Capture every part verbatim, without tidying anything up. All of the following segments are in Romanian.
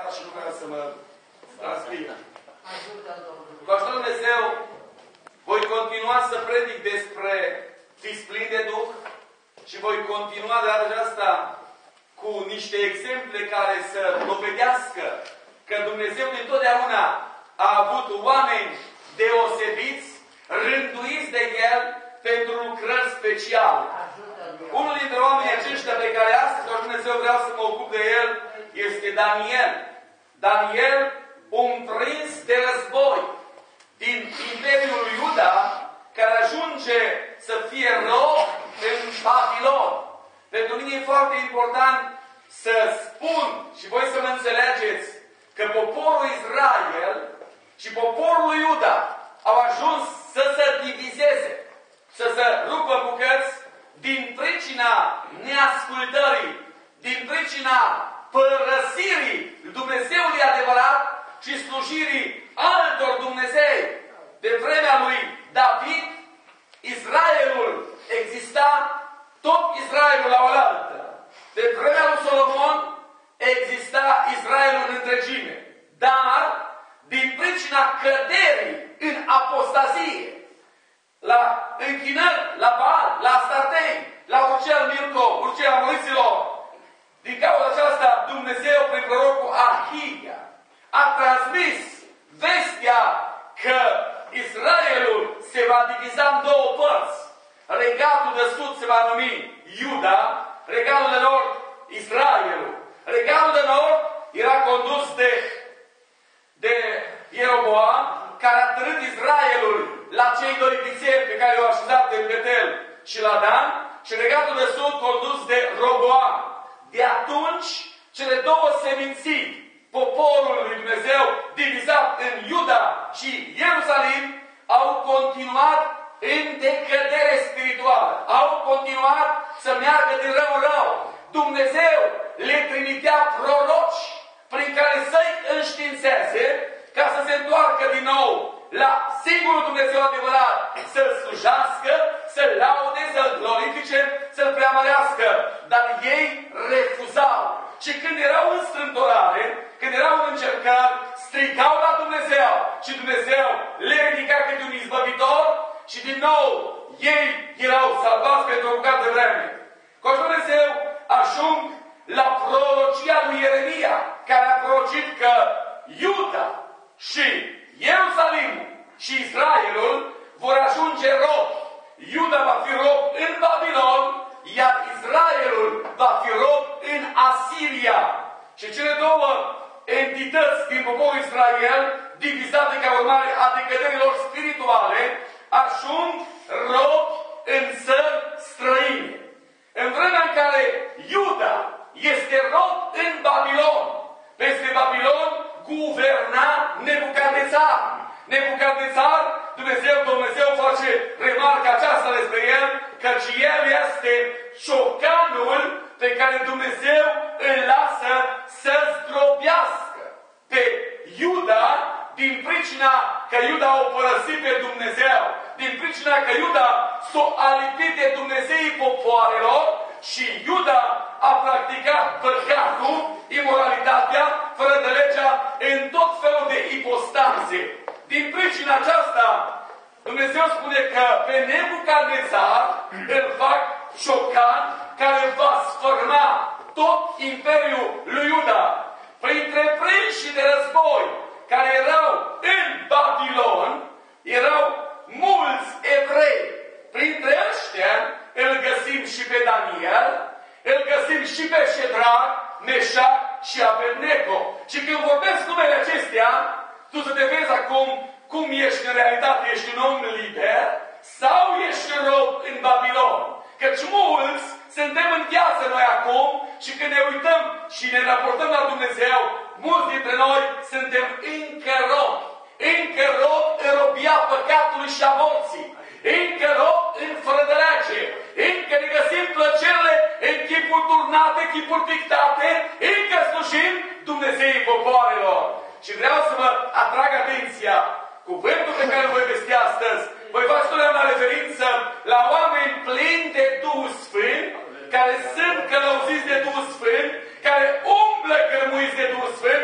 și nu vreau să mă transpir. Cu ajutorul Dumnezeu, voi continua să predic despre fiți plini de Duh și voi continua de data aceasta cu niște exemple care să dovedească că Dumnezeu dintotdeauna a avut oameni deosebiți, rânduiți de El pentru lucrări speciale. Unul dintre oamenii aceștia pe care astăzi, cu Dumnezeu, vreau să mă ocup de el, este Daniel. Daniel, un prins de război din Imperiul Iuda, care ajunge să fie rob în Babilon. Pentru mine e foarte important să spun și voi să mă înțelegeți că poporul Israel și poporul Iuda au ajuns să se divizeze, să se rupă în bucăți din pricina neascultării, din pricina părăsirii Dumnezeului adevărat și slujirii altor Dumnezei. De vremea lui David, Israelul exista, tot Israelul la oaltă. De vremea lui Solomon exista Israelul în întregime. Dar, din pricina căderii în apostazie, la închinări, la Baal, la Astartei, la Urcel Mirco, Urcel Amoriților, din cauza aceasta, Dumnezeu, prin prorocul Ahia, a transmis vestea că Israelul se va diviza în două părți. Regatul de sud se va numi Iuda, regatul de nord Israelul. Regatul de nord era condus de, de Ieroboam, care a târât Israelul la cei doi vițeri pe care i-au așezat în Betel și la Dan, și regatul de sud condus de Roboam. De atunci, cele două seminții, poporul lui Dumnezeu, divizat în Iuda și Ierusalim, au continuat în decădere spirituală. Au continuat să meargă din rău în rău. Dumnezeu le trimitea proroci prin care să-i înștiințeze ca să se întoarcă din nou la singurul Dumnezeu adevărat, să-L slujească, să-L laude, să-L glorifice, să-L preamărească. Dar ei refuzau. Și când erau în strâmtorare, când erau în încercări, strigau la Dumnezeu și Dumnezeu le ridica câte un izbăvitor și din nou ei erau salvați pentru o bucată de vreme. Cu Dumnezeu ajung la prorocia lui Ieremia, care a prorocit că Iuda și Ierusalim și Israelul vor ajunge rob. Iuda va fi rob în Babilon, iar Israelul va fi rob în Asiria. Și cele două entități din poporul Israel, divizate ca urmare a decăderilor spirituale, ajung rob în țări străine. În vremea în care Iuda este rob în Babilon, peste Babilon guverna Nebucadnețar. Nebucadnețar, Dumnezeu, Dumnezeu face remarca aceasta despre el, căci el este șocanul pe care Dumnezeu îl lasă să zdrobească pe Iuda din pricina că Iuda o părăsit pe Dumnezeu, din pricina că Iuda s-o alipit de Dumnezeii popoarelor și Iuda a practicat păcatul, imoralitatea, fără de legea, în tot felul de ipostaze. Din pricina aceasta, Dumnezeu spune că pe Nebucadnețar îl fac șocan, care va sfârma tot imperiul lui Iuda. Printre prinși de război care erau în Babilon, erau mulți evrei. Printre ăștia îl găsim și pe Daniel, îl găsim și pe Ședrac, Meșac și Abednego. Și când vorbesc numele acestea, tu să te vezi acum cum ești în realitate, ești un om liber sau ești rob în Babilon. Căci mulți suntem în viață noi acum și când ne uităm și ne raportăm la Dumnezeu, mulți dintre noi suntem încă robi. Încă rob în robia păcatului și a morții. Încă rob în fără de lege. Încă ne găsim plăcerile în chipuri turnate, chipuri pictate. Încă slujim Dumnezeii popoarelor. Și vreau să vă atrag atenția. Cuvântul pe care îl voi vesti astăzi, voi face totdeauna referință la oameni plini de Duhul Sfânt, care sunt călăuziți de Duhul Sfânt, care umblă cărmuiți de Duhul Sfânt și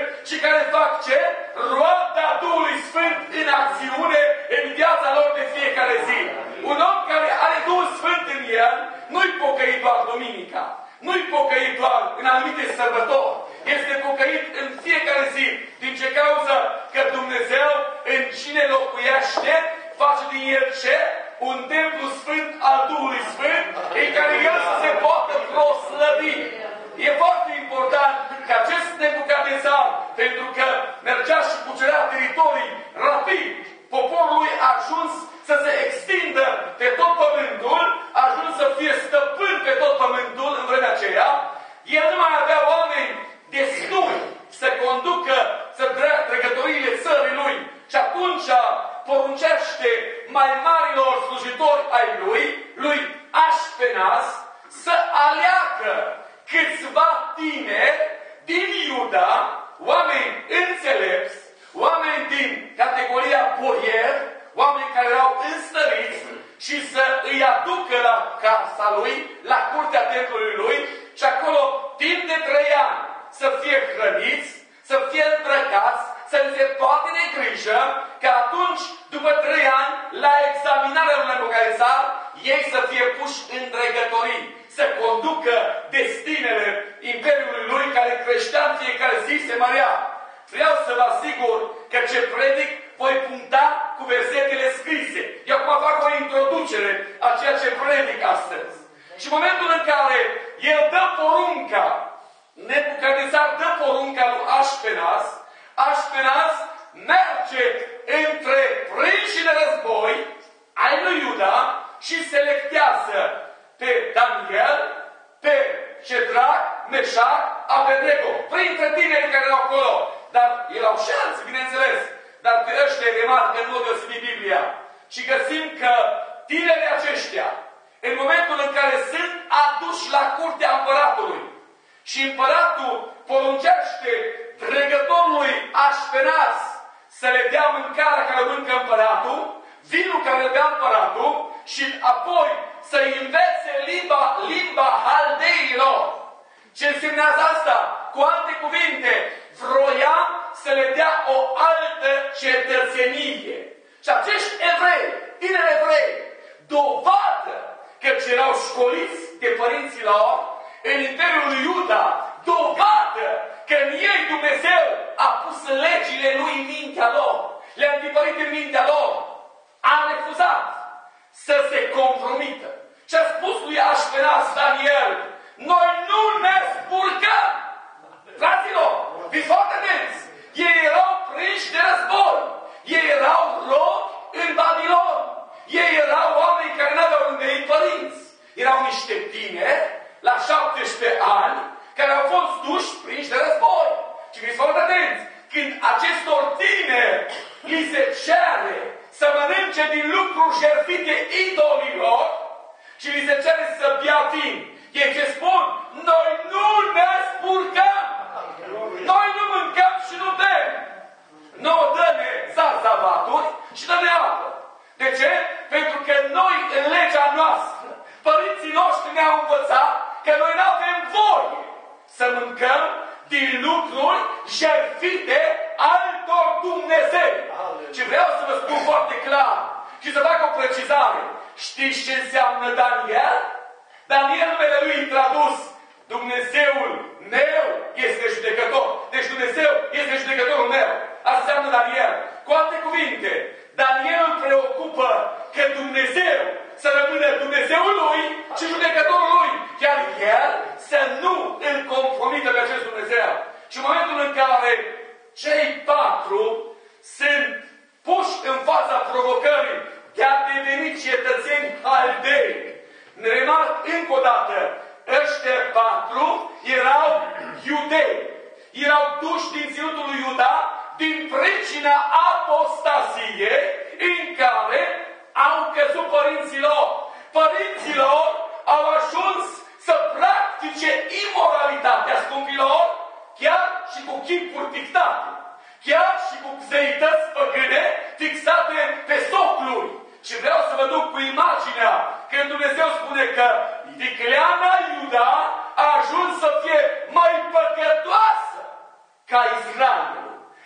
care fac ce? Roada Duhului Sfânt în acțiune în viața lor de fiecare zi. Un om care are Duhul Sfânt în el, nu-i pocăit doar duminica, nu-i pocăit doar în anumite sărbători, este pocăit în fiecare zi. Din ce cauză? Că Dumnezeu în cine locuiește face din el ce? Un templu sfânt al Duhului Sfânt în care el să se poată proslăvi. E foarte important că acest Nebucadnețar, pentru că mergea și cucerea teritorii rapid, poporul lui a ajuns să se extindă pe tot pământul, a ajuns să fie stăpân pe tot pământul în vremea aceea, el nu mai avea oameni destui să conducă, să dregătoriile țării lui. Și atunci poruncește mai marilor slujitori ai lui, lui Așpenaz, să aleagă câțiva tineri din Iuda, oameni înțelepți, oameni din categoria boier, oameni care erau înstăriți și să îi aducă la casa lui, la curtea templului lui și acolo, timp de trei ani, să fie hrăniți, să fie îmbrăcați, să li se poate de grijă, că atunci, după trei ani, la examinarea lui Nebucadnețar, ei să fie puși în dregătorii, să conducă destinele Imperiului lui, care creștea în fiecare zi, se mărea. Vreau să vă asigur că ce predic voi puncta cu versetele scrise. Eu acum fac o introducere a ceea ce predic astăzi. Și în momentul în care el dă porunca, Nebucadnețar dă porunca lui Așpenaz, Așpenaz merge între prinși de război ai lui Iuda și selectează pe Daniel, pe Ședrac, Meșac, Abednego, printre tinerii care erau acolo. Dar erau și alții, bineînțeles. Dar pe ăștia remarcă în mod deosebit Biblia. Și găsim că tinerii aceștia, în momentul în care sunt aduși la curtea împăratului, și împăratul poruncește dregătorului Așpenaz să le dea mâncarea care o mâncă împăratul, vinul care le dea împăratul și apoi să învețe limba, limba haldeilor. Ce însemnează asta? Cu alte cuvinte, vroia să le dea o altă cetățenie. Și acești evrei, tineri evrei, dovadă că erau școliți de părinții lor în Imperiul lui Iuda, dovadă că în ei Dumnezeu a pus legile lui în mintea lor, le-a întipărit în mintea lor, a refuzat să se compromită. Și a spus lui Așpenaz Daniel, noi nu ne spurcăm! Fraților, fiți foarte atenți! Ei erau prinși de război, ei erau robi în Babilon, ei erau oameni care n-aveau îndei părinți, erau niște tineri la șaptesprezece ani, care au fost duși prinși de război. Și fiți foarte atenți, când acestor tineri li se cere să mănânce din lucruri jertfite idolilor și li se cere să bea vin, ei ce spun? Noi nu ne spurcăm! Noi nu mâncăm și nu bem! Nouă dă-ne zarzavaturi și dă-ne apă. De ce? Pentru că noi, în legea noastră, părinții noștri ne-au învățat că noi nu avem voie să mâncăm din lucruri jertfite altor Dumnezei. Și vreau să vă spun foarte clar și să fac o precizare. Știți ce înseamnă Daniel? Daniel, numele lui tradus, Dumnezeul meu este judecător. Deci Dumnezeu este judecătorul meu. Asta înseamnă Daniel. Cu alte cuvinte, Daniel îl preocupă că Dumnezeu să rămână Dumnezeul lui și judecătorul lui. Chiar el să nu îl compromită pe acest Dumnezeu. Și în momentul în care cei patru sunt puși în fața provocării de a deveni cetățeni haldei, ne remarc încă o dată, ăștia patru erau iudei. Erau duși din ținutul lui Iuda din pricina apostasiei în care au căzut părinților. Părinților au ajuns să practice imoralitatea scumpilor, chiar și cu chipuri pictate, chiar și cu zeități păgâne fixate pe socluri. Și vreau să vă duc cu imaginea când Dumnezeu spune că vicleana Iuda a ajuns să fie mai păcătoasă ca Israelul.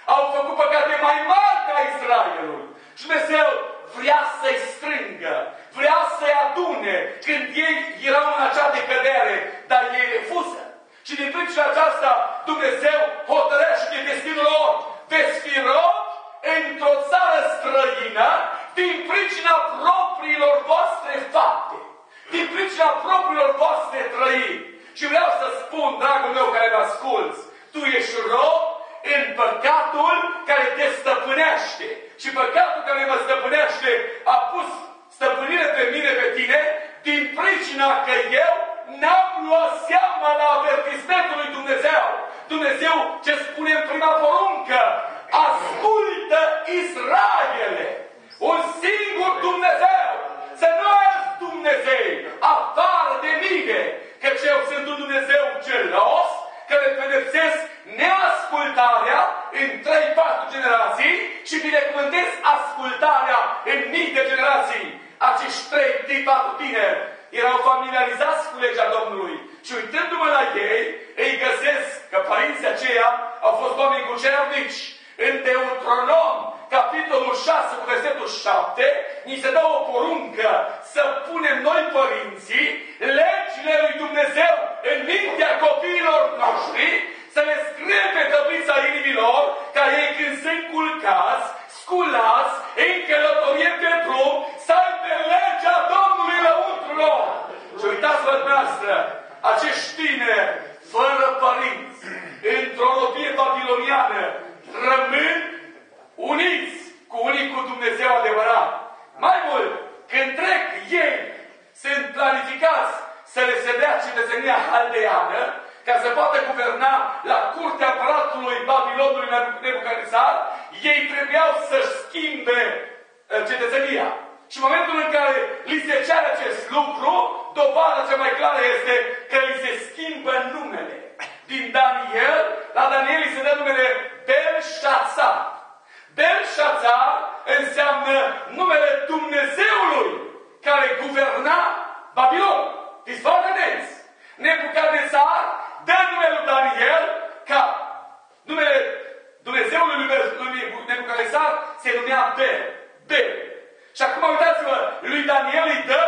au făcut păcate mai mari ca Israelul. Și Dumnezeu vrea să-i strângă, vrea să-i adune când ei erau în acea decădere, dar ei refuză. Și din pricina aceasta Dumnezeu hotărăște destinul lor. Veți fi robi într-o țară străină din pricina propriilor voastre fapte, din pricina propriilor voastre trăiri. Și vreau să spun, dragul meu care mă asculți, tu ești rob în păcatul care te stăpânește. Și păcatul care mă stăpânește a pus stăpânire pe mine, pe tine, din pricina că eu n-am luat seama la avertismentul lui Dumnezeu. Dumnezeu ce spune în prima poruncă: ascultă, Israele, un singur Dumnezeu, să nu ai Dumnezei afară de mine, căci eu sunt un Dumnezeu gelos, care pedepsesc neascultarea în trei patru generații și binecuvântez ascultarea în mii de generații. Acești trei, trei patru tineri erau familiarizați cu legea Domnului și uitându-mă la ei, îi găsesc că părinții aceia au fost oameni cucernici. În Deuteronom, capitolul șase, cu versetul șapte, ni se dă o poruncă să punem noi părinții legile lui Dumnezeu în mintea copiilor noștri, să le scrie pe tablița inimilor, ca ei când sunt culcați, sculați, în călătorie pe drum, să aibă legea Domnului lăuntru lor. Și uitați-vă dumneavoastră, acești tineri, fără părinți, într-o robie babiloniană, rămân uniți cu unicul Dumnezeu adevărat. Mai mult, când trec ei, sunt planificați să le se dea cetățenia haldeană, ca să poată guverna la curtea împăratului Babilonului Nebucadnețar, ei trebuiau să-și schimbe cetățenia. Și în momentul în care li se cere acest lucru, dovada cea mai clară este că li se schimbă numele. Din Daniel, la Daniel îi se dă numele Belșațar. Belșațar înseamnă numele Dumnezeului care guverna Babilon. Fiți foarte atenți! Nebucadnețar dă numele lui Daniel ca numele Dumnezeului lui Nebucadnețar se numea Bel. Bel. Și acum uitați-vă, lui Daniel îi dă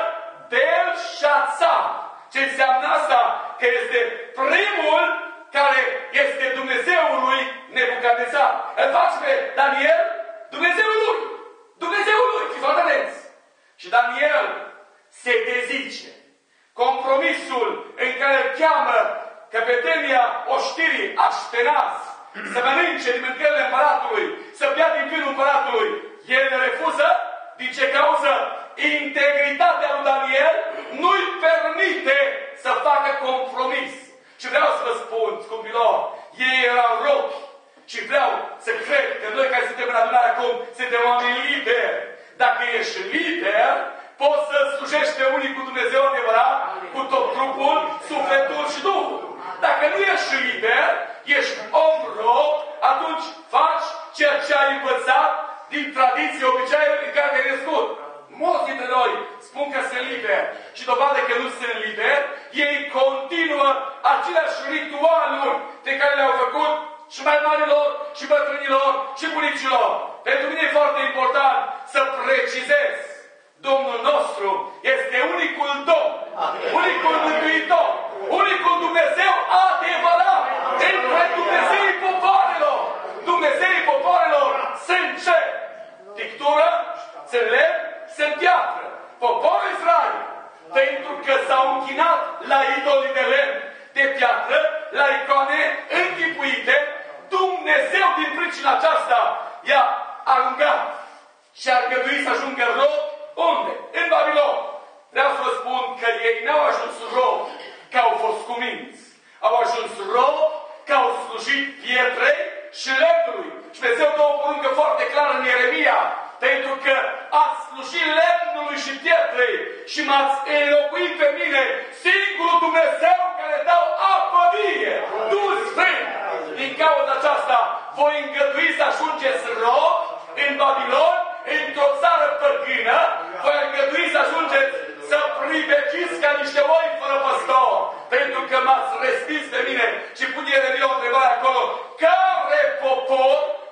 Belșațar. Ce înseamnă asta? Că este primul care este Dumnezeul lui Nebucadnețar. Îl face pe Daniel Dumnezeul lui. Dumnezeul lui. Fiți foarte atenți. Și Daniel se dezice. Compromisul în care îl cheamă căpetenia oștirii Așpenaz să mănânce din mâncările împăratului, să bea din vinul împăratului, el refuză. Din ce cauză? Integritatea lui Daniel nu-i permite să facă compromis. Și vreau să vă spun, scumpilor, ei erau robi. Și vreau să cred că noi care suntem în adunare acum, suntem oameni liberi. Dacă ești liber, poți să slujești pe unicul Dumnezeu adevărat cu tot trupul, sufletul și Duhul. Dacă nu ești liber, ești om rob, atunci faci ceea ce ai învățat din tradiție, obiceiuri în care te-ai născut. Mulți dintre noi spun că sunt liberi și dovadă că nu sunt liberi, ei continuă aceleași ritualuri pe care le-au făcut și mai marilor, și bătrânilor, și bunicilor. Pentru mine e foarte important să precizez. Domnul nostru este unicul Domn, unicul Mântuitor, unicul Dumnezeu adevărat. Între Dumnezeii popoarelor, Dumnezeii popoarelor sunt ce? Pictură, sunt lemn, sunt piatră. Poporul Israel, pentru că s-au închinat la idolii de lemn, de piatră, la icoane închipuite, Dumnezeu din pricina aceasta i-a aruncat și a îngăduit să ajungă rob. Unde? În Babilon. Vreau să vă spun că ei n-au ajuns rob că au fost cuminți. Au ajuns rob că au slujit pietrei și lemnului. Și Dumnezeu dă o poruncă foarte clară în Ieremia. Pentru că ați slujit lemnului și pietrei și m-ați înlocuit pe mine, singurul Dumnezeu care dau apă vie, Duh Sfânt. Din cauza aceasta, voi îngădui să ajungeți rob în Babilon, într-o țară păgână, voi îngădui să ajungeți să priveciți ca niște oi fără păstor. Pentru că m-ați respins pe mine și pune Ieremia o întrebare acolo. Care popor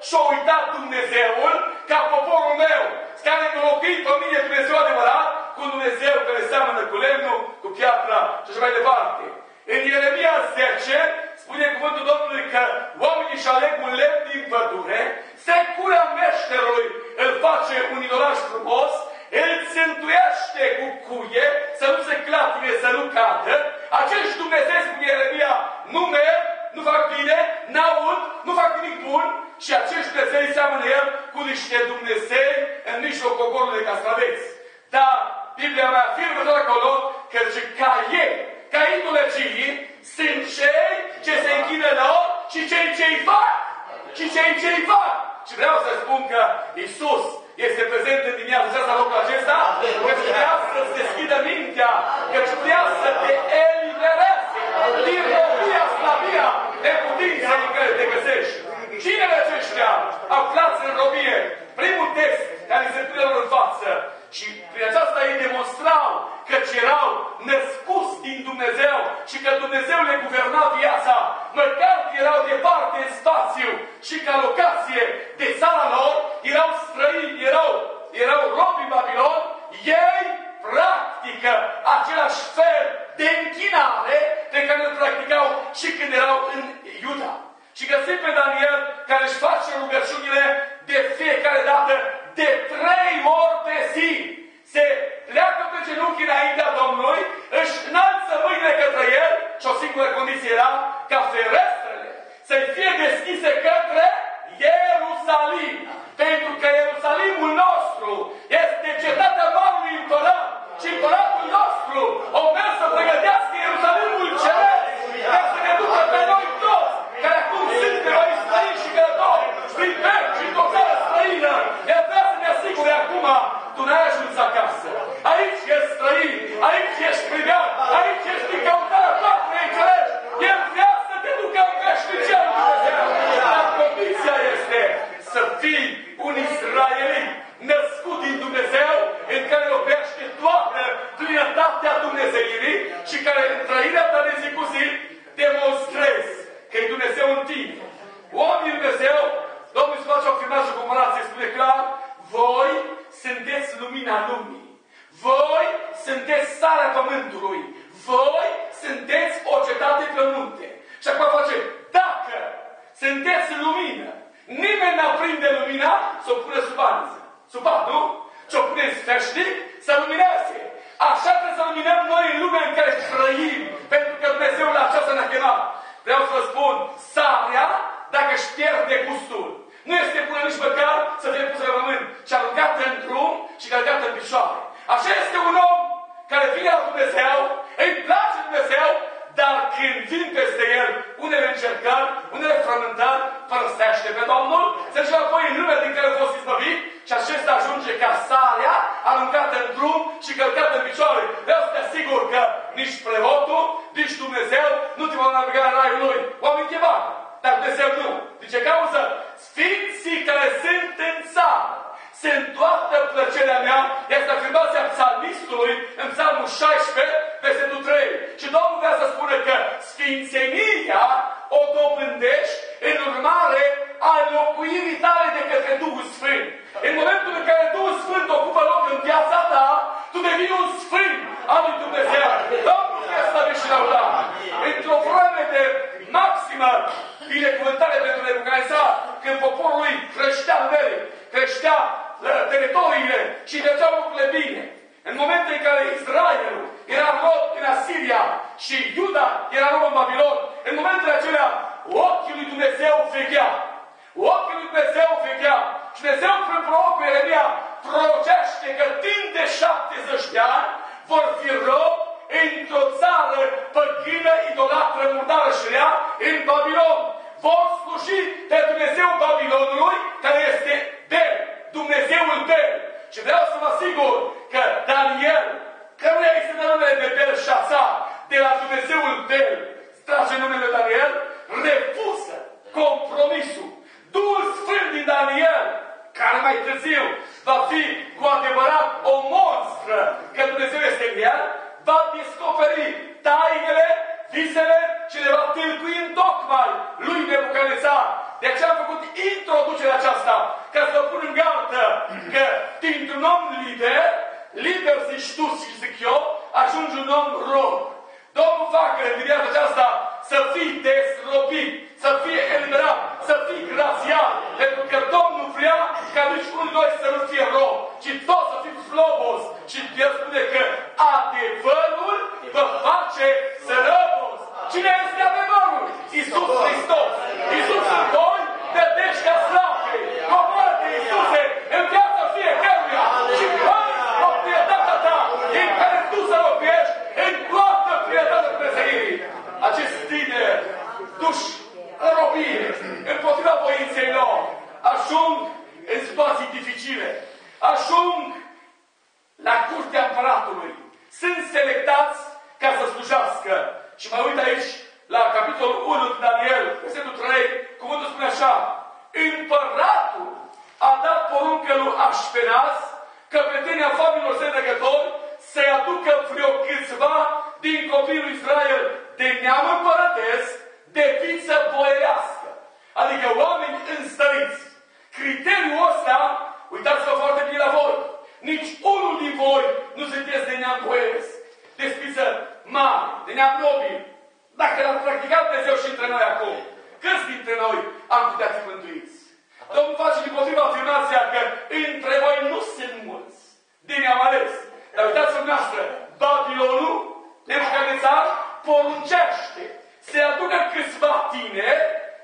și-a uitat Dumnezeul ca poporul meu, care a înlocuit pe mine Dumnezeu adevărat cu Dumnezeu care seamănă cu lemnul, cu piatra și așa mai departe. În Ieremia zece spune cuvântul Domnului că oamenii își aleg un lemn din pădure, securea meșterului îl face un idolaj frumos, îl țântuiește cu cuie, să nu se clatine, să nu cadă. Acești Dumnezei, spune Ieremia, nu merg, nu fac bine, n-aud, nu fac nimic bun și acești Dumnezei seamănă el cu niște Dumnezei în mijlocul poporului castraveți. Dar Biblia mea afirmă tot acolo că zice ca ei, ca idolecii, sunt cei ce se închină lor și cei ce îi fac. Și cei ce îi fac. Și vreau să spun că Iisus este prezent în dimineața aceasta la locul acesta, că vrea să-ți deschidă mintea, că vrea să te elibereze din robia, slavia, neputința în care te găsești. Cine aceștia aflați în robie? Primul text care se pune lor în față. Și prin aceasta ei demonstrau că erau născuți din Dumnezeu și că Dumnezeu le guverna viața, măcar că erau departe în spațiu și ca locație de țara lor, erau străini, erau, erau robi în Babilon, ei practică același fel de închinare pe care îl practicau și când erau în Iuda. Și găsim pe Daniel care își face rugăciunile de fiecare dată de trei ori pe zi. Se pleacă pe genunchi înaintea Domnului, își înalță mâinile către el și o singură condiție era ca ferestrele să-i fie deschise către Ierusalim. Pentru că Ierusalimul nostru este cetatea marului împărat și împăratul nostru o mers să pregătească Ierusalimul ceresc ca să ne ducă pe noi toți, care acum suntem aici străini și călători, prin veci și într-o țară străină. El vrea să ne asigure acum, tu n-ai ajuns acasă. Aici ești străin, aici ești privat, aici ești în căutarea toate cerești. El vrea să te ducă în veșnicia lui Dumnezeu. Dar condiția este să fii un israelit născut din Dumnezeu, în care locuiește toată plinătatea Dumnezeirii și care în trăirea ta de zi cu zi demonstrezi că e Dumnezeu în tine. Oamenii Dumnezeu, Domnul îți face o afirmație și comparație, spune clar, voi sunteți lumina lumii. Voi sunteți sarea pământului. Voi sunteți o cetate pe munte. Și acum face, dacă sunteți lumină, nimeni n-aprinde lumina să o pune sub anză. Sub pat, nu? Și-o pune în sfeșnic să lumineze. Așa trebuie să luminăm noi în lumea în care trăim. Pentru că Dumnezeu la aceasta ne-a chemat. Vreau să vă spun, sarea, dacă își pierde gustul, nu este bună nici măcar să fie pusă pe pământ, ci aruncată în drum și călcată în picioare. Așa este un om care vine la Dumnezeu, îi place Dumnezeu, dar când vin peste el unele încercări, unele frământări, părăsește pe Domnul, se duce apoi în lumea din care a fost izbăvit și acesta ajunge ca sarea aruncată în drum și călcată în picioare. Vreau să te asigur că nici preotul, nici Dumnezeu nu te va naviga în raiul lui. Oameni chemate, dar Dumnezeu nu. De ce cauză? Sfinții care sunt în țară, sunt toată plăcerea mea, este afirmația psalmistului în psalmul șaisprezece, versetul trei. Și Domnul vrea să spună că sfințenia o dobândești în urmare a locuirii tale de către Duhul Sfânt. În momentul în care Duhul Sfânt ocupă loc în viața ta, tu devii un Sfânt al lui Dumnezeu. Domnul fie slăvit și lăudat. Într-o vreme de maximă binecuvântare pentru Nebucadnețar, când poporul lui creștea numeric, creștea teritoriile și mergeau lucrurile bine. În momentul în care Israelul era rob în Asiria și Iuda era rob în Babilon, în momentele acelea ochii lui Dumnezeu veghea. Ochii lui Dumnezeu veghea. Și Dumnezeu prin prorocul Ieremia prorocește că timp de șaptezeci de ani vor fi rob într-o țară păgână, idolatră, murdară și rea, în Babilon. Vor sluji pe Dumnezeu Babilonului, care este Bel, Dumnezeul Bel. Și vreau să vă asigur că Daniel, căruia este numele de Belșațar, de la Dumnezeul Bel, trage numele Daniel, refuză compromisul. Duhul Sfânt din Daniel, care mai târziu va fi cu adevărat o monstră, că Dumnezeu este în el, va descoperi tainele, visele și le va tâlcui în tocmai lui Nebucadnețar. De aceea am făcut introducerea aceasta, ca să pun în gardă că dintr-un om liber, liber zici tu și zic eu, ajungi un om rob. Domnul facă în viața aceasta să fii dezrobit, să fie eliberat, să fii grațiat, pentru că Domnul vrea ca nici unul noi să nu fie rob, ci toți să fim slobos. Și El spune că adevărul vă face sărăbos. Cine este adevărul? Iisus Hristos. Iisus în voi, dădești ca slabe. Coboară-te, Iisuse, în viața fiecăruia. Și fără proprietatea ta, în care tu să locuiești, în toată prietatea Dumnezeirii. Acest tineri duși în robie, împotriva voinței lor, ajung în situații dificile, ajung la curtea împăratului, sunt selectați ca să slujească. Și mă uit aici la capitolul unu din Daniel, versetul trei, cuvântul spune așa: Împăratul a dat poruncă lui Așpenaz, căpetenia familiilor sădăgători, să-i aducă vreo câțiva din copiii lui Israel de neam împărătesc, de fiță boierească. Adică oameni înstăriți. Criteriul ăsta, uitați-vă foarte bine la voi, nici unul din voi nu sunteți de neam boieresc, de spiță mare, de neam nobil. Dacă l-am practicat Dumnezeu și între noi acum, câți dintre noi am putea fi mântuiți? Domnul face din potriva afirmația că între voi nu sunt mulți de neam ales. Dar uitați-vă noastră, Babilonul, Nebucadnețar, poruncește să aducă câțiva tineri,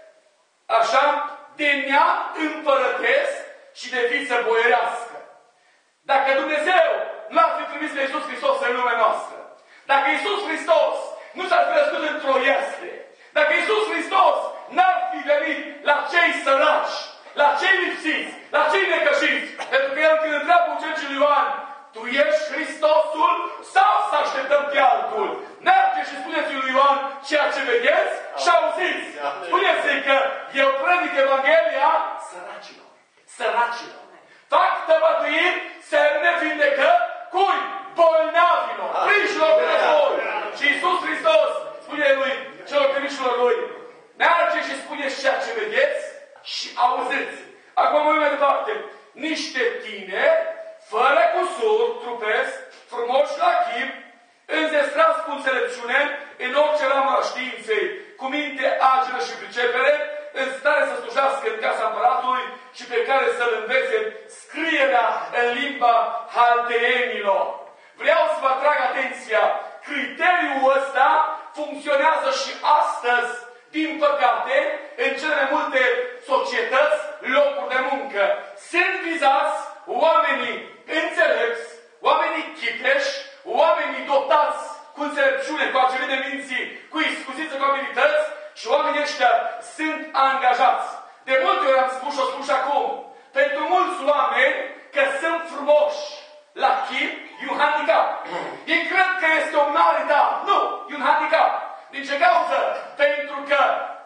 așa, de neam împărătesc și de fiță boierească. Dacă Dumnezeu nu ar fi trimis pe Iisus Hristos în lumea noastră, dacă Iisus Hristos nu s-ar fi născut într-o iesle, dacă Iisus Hristos n-ar fi venit la cei săraci, la cei lipsiți, la cei necășiți, pentru că El când întreabă ucenicii lui Ioan, tu ești Hristosul sau să așteptăm pe altul? Merge și spuneți lui Ioan ceea ce vedeți și auziți. Spuneți-i că eu predic Evanghelia săracilor. Săracilor. Fac tăvăduiri, semne vindecări, cui? Bolnavilor, prinșilor de război. Și Iisus Hristos spune lui celor trimișilor lui, merge și spuneți ceea ce vedeți și auziți. Acum mă mai departe. Niște tineri, fără cusur, trupesc, frumoși la chip, înzestrați cu înțelepciune, în orice ramă a științei, cu minte ageră și pricepere, în stare să slujească în casa împăratului și pe care să-l învețe scrierea în limba haldeenilor. Vreau să vă atrag atenția. Criteriul ăsta funcționează și astăzi, din păcate, în cele mai multe societăți, locuri de muncă. Sunt vizați oamenii înțelepți, oamenii chiteși, oamenii dotați cu înțelepciune, cu acele de minții, cu iscusiță, cu abilități, și oamenii ăștia sunt angajați. De multe ori am spus și o spun și acum. Pentru mulți oameni, că sunt frumoși la chip, e un handicap. Ei cred că este o mare dar. Nu, e un handicap. Din ce cauză? Pentru că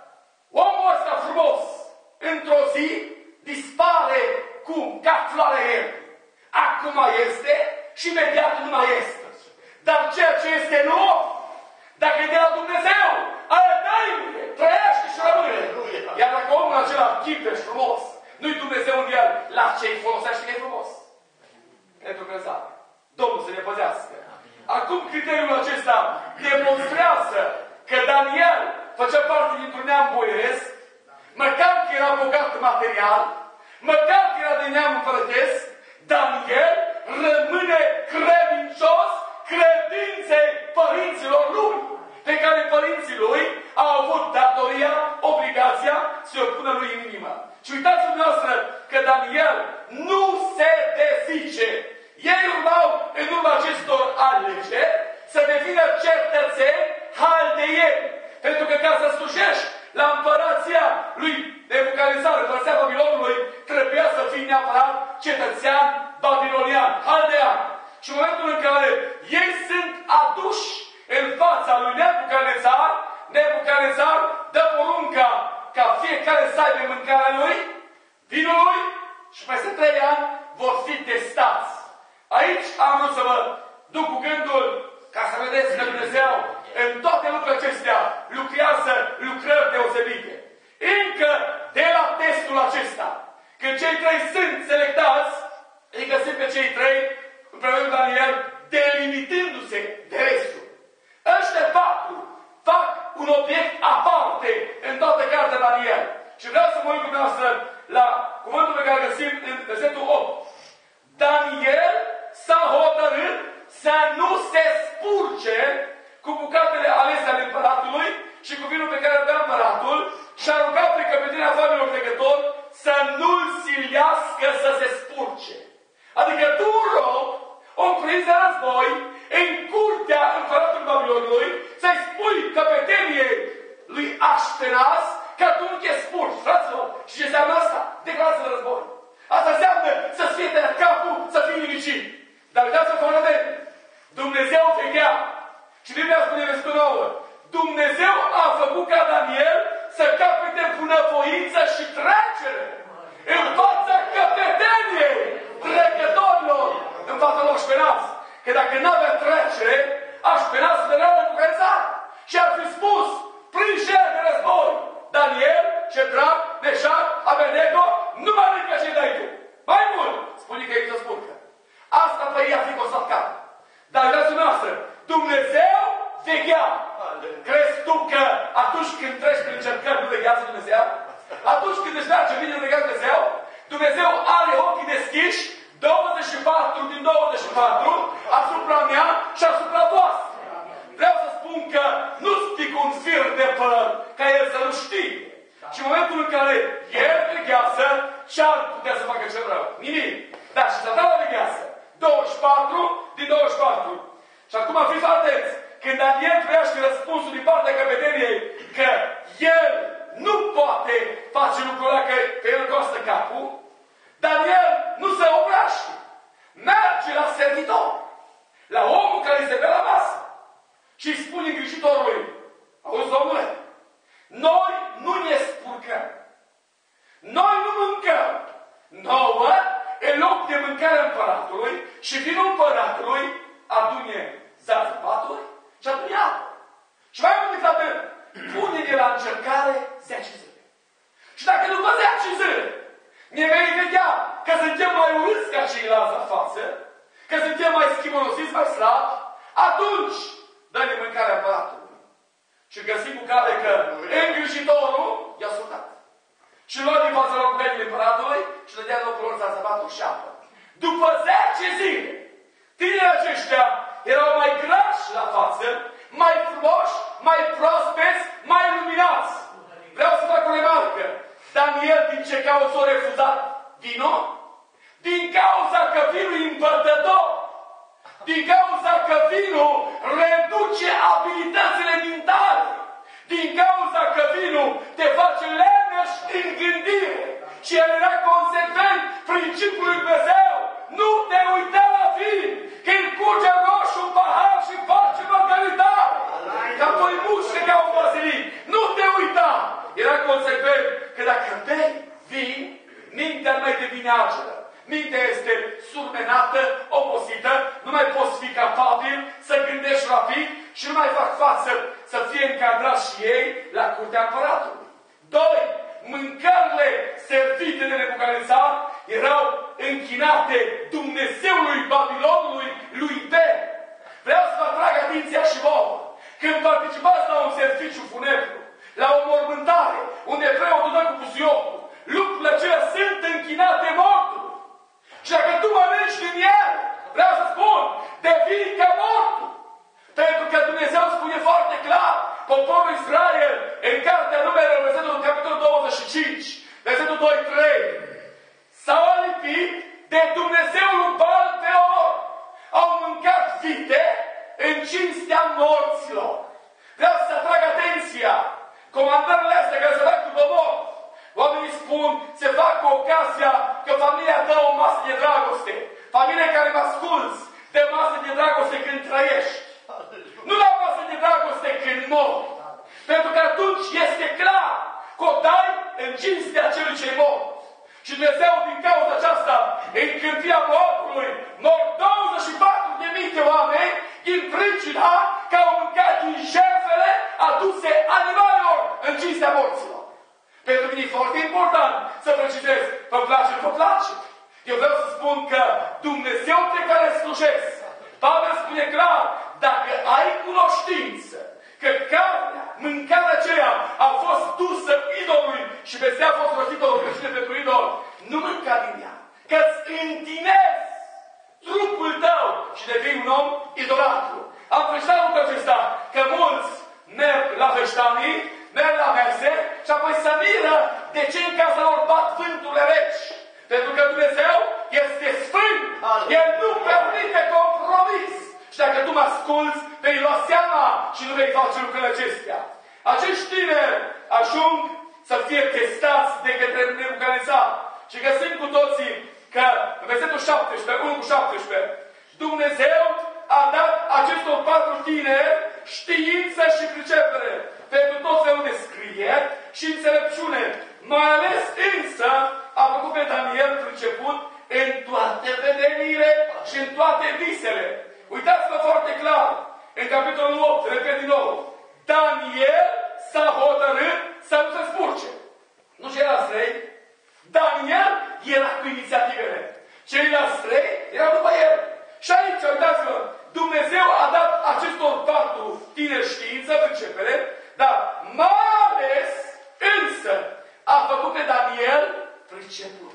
omul ăsta frumos, într-o zi, dispare cum? Ca floarea ierbii. Acum este și imediat nu mai este. Dar ceea ce este în om, dacă e de la Dumnezeu, aia dăiuie, trăiește și rămâne. Iar dacă omul acela chipe și frumos, nu-i Dumnezeu în el, la ce îi folosește că e frumos? Pentru că zape. Domnul să ne păzească. Acum criteriul acesta demonstrează că Daniel făcea parte dintr-un neam boieresc, măcar că era bogat material, măcar că era de neam împărătesc, Daniel rămâne credincios credinței părinților lui, pe care părinții lui au avut datoria, obligația să-i o pună lui în inimă. Și uitați-vă noastră că Daniel nu se dezice. Ei urmau, în urma acestor alegeri, să devină cetățeni haldeieni. Pentru că ca să slujești la împărația lui Nebucadnețar, împărația Babilonului, trebuia să fii neapărat cetățean babilonian, haldean. Și în momentul în care ei sunt aduși în fața lui Nebucadnețar, Nebucadnețar dă porunca ca fiecare să aibă mâncarea lui, vinul lui, și peste trei ani vor fi testați. Aici am vrut să vă duc cu gândul ca să vedeți că Dumnezeu în toate lucrurile acestea lucrează lucrări deosebite. Încă de la testul acesta, când cei trei sunt selectați, îi găsim pe cei trei, împreună cu Daniel, delimitându-se de restul. Ăștia patru fac un obiect aparte în toată cartea Daniel. Și vreau să mă uit cu dumneavoastră la cuvântul pe care îl găsim în versetul opt. Daniel s-a hotărât să nu se spurce cu bucatele alese ale împăratului și cu vinul pe care îl bea împăratul și a rugat pe căpetenia familiilor trecători să nu-l silească să se spurce. Adică tu, rog, om prins de război, în curtea împăratului Babilonului, să-i spui căpeteniei lui Așpenaz că tu nu te spurci, fraților. Și ce înseamnă asta? Declarație de război. Asta înseamnă să-ți fie tăiat capul, să fii nimicit. Dar uitați-vă cum arată. Dumnezeu veghea. Și Biblia spune în versetul nouă. Dumnezeu a făcut ca Daniel să capete bunăvoință și trecere în fața căpeteniei trecătorilor în fața lui Așpenaz. Că dacă n-avea trecere, Așpenaz venea la Bucărețar și ar fi spus prin șer de război Daniel, Ședrac, Meșac, Abednego, nu mă ridică și dai tu. Mai mult, spune că ei să spurcă. Asta pe ei a fi costat cap. Dar uitați dumneavoastră, Dumnezeu veghea. Crezi tu că atunci când treci prin încercări nu veghează Dumnezeu? Atunci când își merge bine, nu veghează Dumnezeu? Dumnezeu are ochii deschiși douăzeci și patru din douăzeci și patru asupra mea și asupra voastră. Vreau să spun că nu stic un fir de păr ca el să nu știe. Și în momentul în care el veghează, ce-ar putea să facă ce rău? Nimic. Dar și satana veghează. douăzeci și patru din douăzeci și patru. Și acum fiți atenți. Când Daniel primește răspunsul din partea căpeteniei că el nu poate face lucrul ăla, că pe el costă capul, Daniel nu se oprește. Merge la servitor, la omul care se bea la masă și îi spune îngrijitorului: auzi, domnule, noi nu ne spurcăm. Noi nu mâncăm. Nouă, în loc de mâncarea împăratului și vinul împăratului, adune zăpaturi și adune apă. Și mai mult decât atât, pune-ne la încercare zece zile. Și dacă după zece zile ne vei vedea că suntem mai urâți ca ceilalți la față, că suntem mai schimolosiți, mai slabi, atunci dă-ne mâncarea împăratului. Și găsim cu care că îngrijitorul i-a sunat. Și lua din fața lor cuvintele împăratului și le dea locul lor zăpaturi și apă. După zece zile, tinerii aceștia erau mai grași la față, mai frumoși, mai prospeți, mai luminați. Vreau să fac o remarcă. Daniel din ce cauză a refuzat vino? Din cauza că vinul e împărtător. Din cauza că vinul reduce abilitățile mentale. Din cauza că vinul te face leneș în gândire. Și el era consecvent principiul lui Dumnezeu. Nu te uita la vin, când curge roșu în pahar și face mărgăritare. Ca păimușe ca un vasilic. Nu te uita. Era consecvent că dacă bei vin, mintea nu mai devine ageră. Mintea este surmenată, obosită, nu mai poți fi capabil să gândești rapid și nu mai fac față să fie încadrați și ei la curtea împăratului. Doi, mâncările servite de Nebucadnețar erau închinate Dumnezeului Babilonului lui Bel. Vreau să vă atrag atenția și vouă. Când participați la un serviciu funebru, la o mormântare, unde preotul dă cu pusiocul, lucrurile acelea sunt închinate mortului. Și dacă tu mănânci din el, vreau să spun, devii ca mortul. Pentru că Dumnezeu spune foarte clar, poporul Israel, în cartea Numele, versetul capitolul douăzeci și cinci, versetul doi trei, s-au alipit de Dumnezeul Baal Peor. Au mâncat vite în cinstea morților. Vreau să atrag atenția. Comandările astea care se fac după mort, oamenii spun, se fac cu ocazia că familia dă o masă de dragoste. Familia care mă asculți, de masă de dragoste când trăiești. Nu la masă de dragoste când mori. Pentru că atunci este clar că o dai în cinstea celui ce mor. Și Dumnezeu din cauza aceasta, în câmpia mortului, mor douăzeci și patru de mii de oameni din pricina că au mâncat din jertfele aduse animalelor în cinstea morților. Pentru mine e foarte important să precizez, place, nu vă place. Eu vreau să spun că Dumnezeu pe care îl slujesc, Pavel spune clar, dacă ai cunoștință că carnea, mâncarea aceea a fost dusă idolului și vestea a fost rostită o rugăciune pentru idol, nu mânca din ea, că îți întinezi trupul tău și devii un om idolatru. Am preștat lucrul acesta, că mulți merg la veștanii, merg la mese și apoi se miră de ce în casa lor bat vânturile reci. Pentru că Dumnezeu este sfânt. El nu permite compromis. Și dacă tu mă asculți, vei lua seama și nu vei face lucrurile acestea. Acești tineri ajung să fie testați de către Nebucadnețar. Și găsim cu toții că în versetul șaptesprezece, unu cu șaptesprezece, Dumnezeu a dat acestor patru tineri știință și pricepere pentru tot felul de scrieri și înțelepciune. Mai ales însă a făcut pe Daniel priceput în toate vedeniile și în toate visele. Uitați-vă foarte clar, în capitolul opt, repet din nou, Daniel s-a hotărât să nu se spurce. Nu ceilalți trei. Daniel era cu inițiativele. Ceilalți trei erau după el. Și aici, uitați-vă, Dumnezeu a dat acestor patru tineri știință, pricepere, dar mai ales însă a făcut pe Daniel priceput.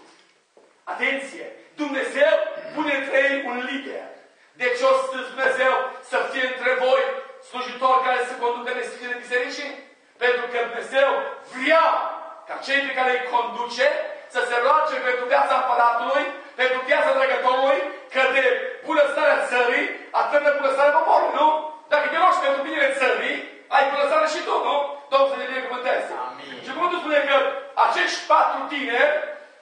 Atenție! Dumnezeu pune între ei un lider. Deci o să Dumnezeu să fie între voi slujitori care să conducă nesfintele bisericii? Pentru că Dumnezeu vrea ca cei pe care îi conduce să se roage pentru viața împăratului, pentru viața dregătorului, că de bunăstarea țării, atât de bunăstarea poporului, nu? Dacă te rogi pentru binele țării, ai bunăstare și tu, nu? Domnul să ne binecuvânteze. Și cuvântul spune că acești patru tineri,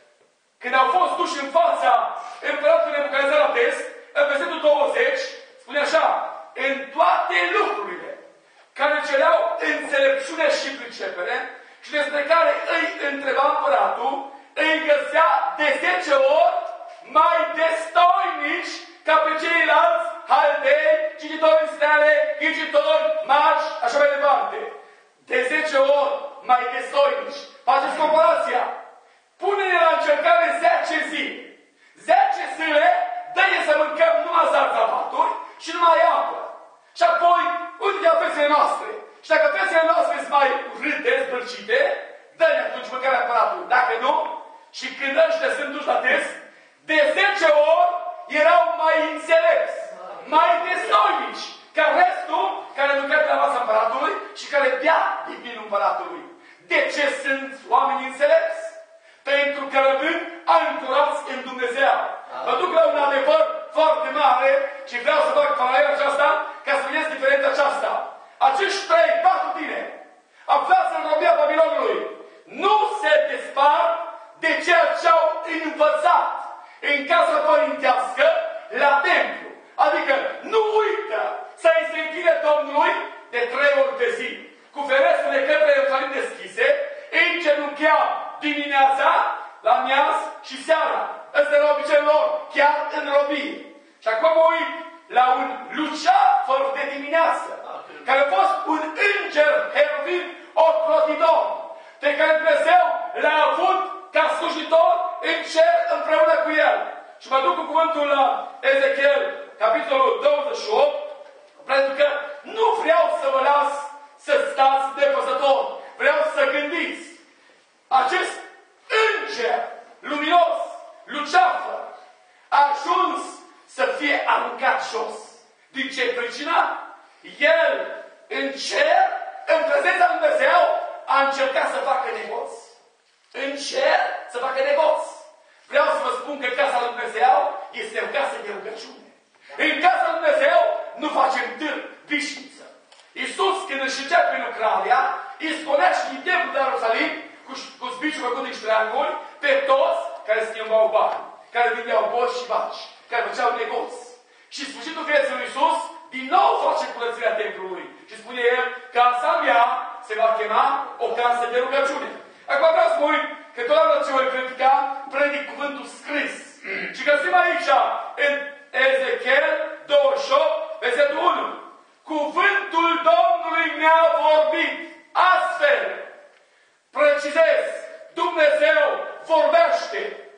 când au fost duși în fața împăratului Nebucadnețar la test, în versetul douăzeci, spune așa, în toate lucrurile care cereau înțelepciune și pricepere și despre care îi întreba împăratul, îi găsea de zece ori mai destoinici ca pe ceilalți haldei, cititori în stele, ghicitori, magi, așa mai departe. De zece ori mai destoinici. Faceți comparația. Pune-ne la încercare zece zile. zece zile, dă-ne să mâncăm numai zarzavaturi și numai apă. Și apoi, uite la fețele noastre. Și dacă fețele noastre sunt mai râde, zbârcite, dă-ne atunci mâncarea aparatului. Dacă nu, și când ăștia sunt duși la test, de zece ori erau mai înțelepți, mai destoinici, ca restul care lucra pe la masa împăratului și care bea din vinul împăratului. De ce sunt oameni înțelepți? Pentru că rămân ancorați în Dumnezeu. Mă duc la un adevăr foarte mare și vreau să fac paralela aceasta ca să vedeți diferența aceasta. Acești trei, patru tineri, aflați în robia Babilonului, nu se despart de ceea ce au învățat în casa părintească la templu. Adică nu uită să-i se închide Domnului de trei ori pe zi, cu ferestrele către Ierusalim deschise, îngenunchea dimineața, la miaz și seara. Ăsta era obiceiul lor, chiar în robie. Și acum mă uit la un luceafăr de dimineață, care a fost un înger heruvim ocrotitor, pe care Dumnezeu l-a avut ca slujitor în cer împreună cu el. Și mă duc cu cuvântul la Ezechiel, capitolul douăzeci și opt, pentru că nu vreau să vă las să stați nepăsător. Vreau să gândiți. Acest înger luminos, luceafăr, a ajuns să fie aruncat jos. Din ce pricină? El, în cer, în prezența lui Dumnezeu, a încercat să facă negoț. În cer, să facă negoț. Vreau să vă spun că casa lui Dumnezeu este o casă de rugăciune. În casa lui Dumnezeu nu facem târg, vișniță. Iisus, când își începe lucrarea, îi spunea și din templul de la Ierusalim, cu, cu zbiciul făcut din ștreanguri, pe toți care schimbau bani, care vindeau boși și vaci, care făceau negoți. Și sfârșitul vieții lui Iisus, din nou face curățirea templului. Și spune el, casa mea se va chema o casă de rugăciune. Acum vreau să mă uit că totdeauna ce voi predica, predic cuvântul scris. Și găsim aici, în Ezechiel douăzeci și opt, versetul unu. Cuvântul Domnului mi-a vorbit astfel. Precizez, Dumnezeu vorbește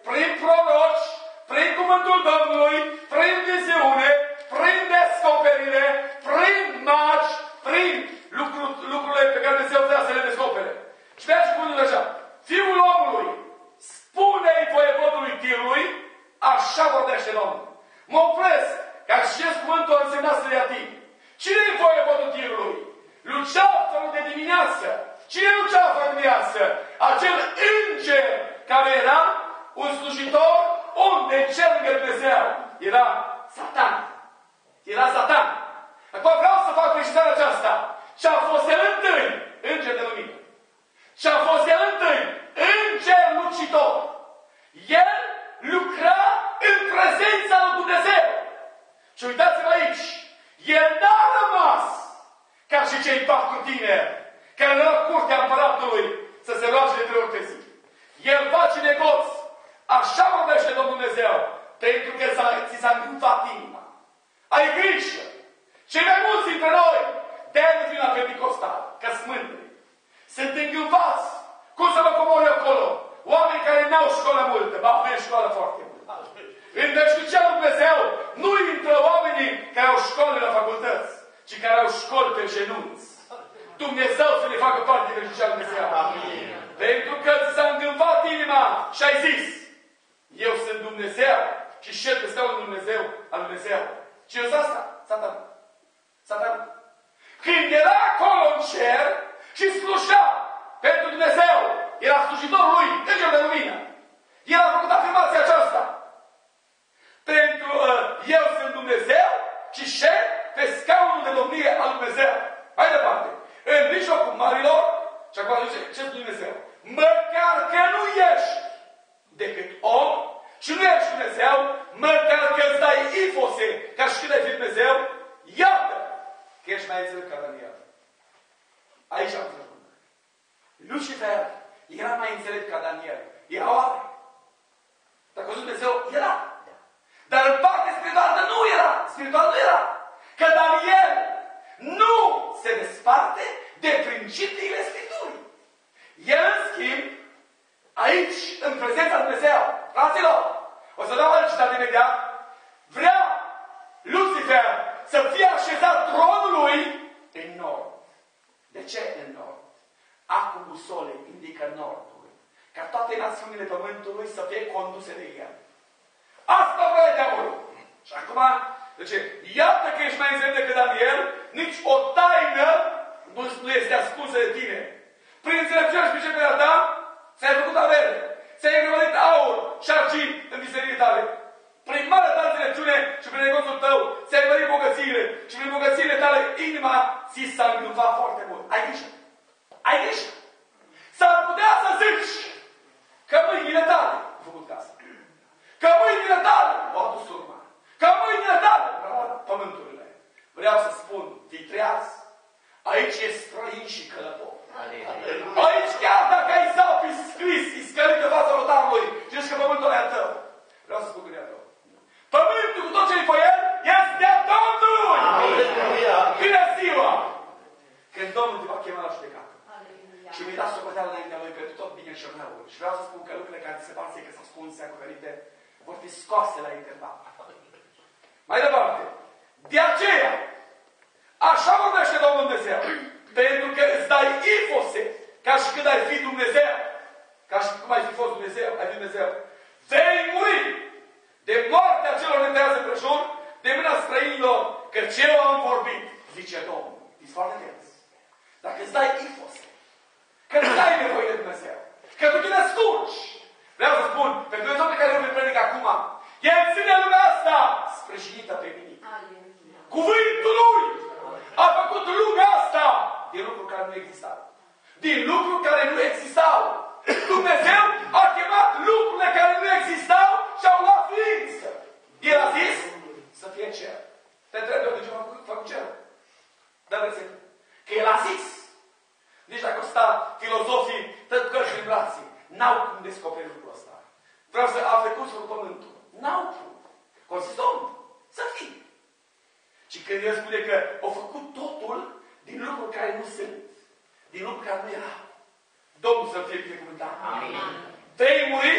prin proroci, prin cuvântul Domnului, prin viziune, prin descoperire, prin magi, prin lucru, lucrurile pe care Dumnezeu vrea să le descopere. Și vrea și cuvântul așa. Fiul omului, spune-i voievodului Tirului, așa vorbește Domnul. Mă opresc, ca și acest cuvântul însemna să le ating. Cine-i voievodul Tirului? Luceafărul de dimineață. Cine e Luceafărul de dimineață? Acel înger care era un slujitor unde în cer lângă Dumnezeu era Satan. Era Satan. Acum vreau să fac precizarea aceasta. Ce a fost el întâi? Înger de lumină. Ce a fost el întâi? Înger lucitor. El lucra în prezența lui Dumnezeu. Și uitați-vă aici. El n-a rămas ca și cei patru tineri care erau la curtea împăratului să se roage de trei ori pe zi. El face negoți. Așa vorbește Domnul Dumnezeu. Pentru că ți s-a îngânfat inima. Ai grijă. Cei mai mulți dintre noi de-aia nu vin la Pentecostal, că sunt mândri. Sunt îngânfați. Cum să mă comori acolo? Oameni care n-au școală multă, ba avem școală foarte multă. În veșnicia lui Dumnezeu nu intră oamenii care au școli la facultăți, ci care au școli pe genunți. Dumnezeu să ne facă parte din veșnicia lui Dumnezeu. Amin. Pentru că ți s-a îngânfat inima și ai zis, eu sunt Dumnezeu și șed pe scaunul lui Dumnezeu, al lui Dumnezeu. Cine e asta? Satan. Satan. Când era acolo în cer și slujea pentru Dumnezeu, era slujitorul lui, Înger de lumină. El a făcut afirmația aceasta. Pentru uh, eu sunt Dumnezeu și șed pe scaunul de domnie al lui Dumnezeu. Mai departe. În mijlocul marilor, și acum zice, ce-s Dumnezeu? Măcar că nu ești decât om și nu ești Dumnezeu, măcar că îți dai ifose ca și când ai fi Dumnezeu, iată că ești mai înțelept ca Daniel. Aici am trecut. Lucifer era mai înțelept ca Daniel. Era oare? Dacă a Dumnezeu, era. Dar în parte spirituală nu era. Spiritual nu era. Că Daniel nu se desparte de principiile Scripturii. El, în schimb, aici, în prezența lui Dumnezeu, fraților, o să dau alt citat imediat, vrea Lucifer să fie așezat tronului în nord. De ce în nord? Acul busolei indică nordul. Ca toate națiunile pământului să fie conduse de el. Asta vrea diavolul. Și acum, zice, iată că ești mai înțelept decât Daniel, nici o taină nu, nu este ascunsă de tine. Prin înțelepciunea și priceperea ta, ți-ai făcut avere. Ți-ai îngrămădit aur și argint în bisericile tale. Prin marea ta înțelepciune și prin negoțul tău, ți-ai mărit bogățiile. Și prin bogățiile tale, inima ți s-a îngânfat foarte mult. Ai grijă. Ai grijă. S-ar putea să zici că mâinile tale au făcut casa. Că mâinile tale au adus urma. Că mâinile tale au luat pământurile. Vreau să spun, fii treaz. Aici e străin și călător. Aici chiar dacă ai zapi scris, iscălit de fața rotarului, și zici că pământul ăla e tău. Vreau să spun că e tău. Pământul cu tot ce e pe el este a Domnului. Bine ziua! Când Domnul te va chema la judecată. Și mi-i dat socoteală înaintea Lui pentru tot bine și răul. Și vreau să spun că lucrurile care ți se pare că s-au ascunse, acoperite, vor fi scoase la interval. Mai departe. De aceea, așa vorbește Domnul Dumnezeu. Pentru că îți dai ifose ca și când ai fi Dumnezeu. Ca și cum ai fi fost Dumnezeu, ai fi Dumnezeu. Vei muri de moartea celor netează prejur, de mâna străinilor, că ce eu am vorbit, zice Domnul. Ești foarte tens. Dacă îți dai ifose, că nu ai nevoie de Dumnezeu, că tu te descurci. Vreau să spun, pe Dumnezeu pe care îl predic acum, El ține lumea asta sprijinită pe nimic. Cuvântul Lui a făcut lumea asta din lucruri care nu existau. Din lucruri care nu existau. Dumnezeu a chemat lucrurile care nu existau și au luat ființă. El a zis să fie cer. Te întreb de ce a făcut cer? Dar vedeți că El a zis. Nici dacă o sta filozofii tot cărți în brații, n-au cum descoperi lucrul ăsta. Vreau să afle cum să pământul. N-au cum. Consist Domnul. Să fie. Și când El spune că au făcut totul din lucruri care nu sunt. Din lucruri care nu erau. Domnul să fie binecuvântat. Amin. Vei muri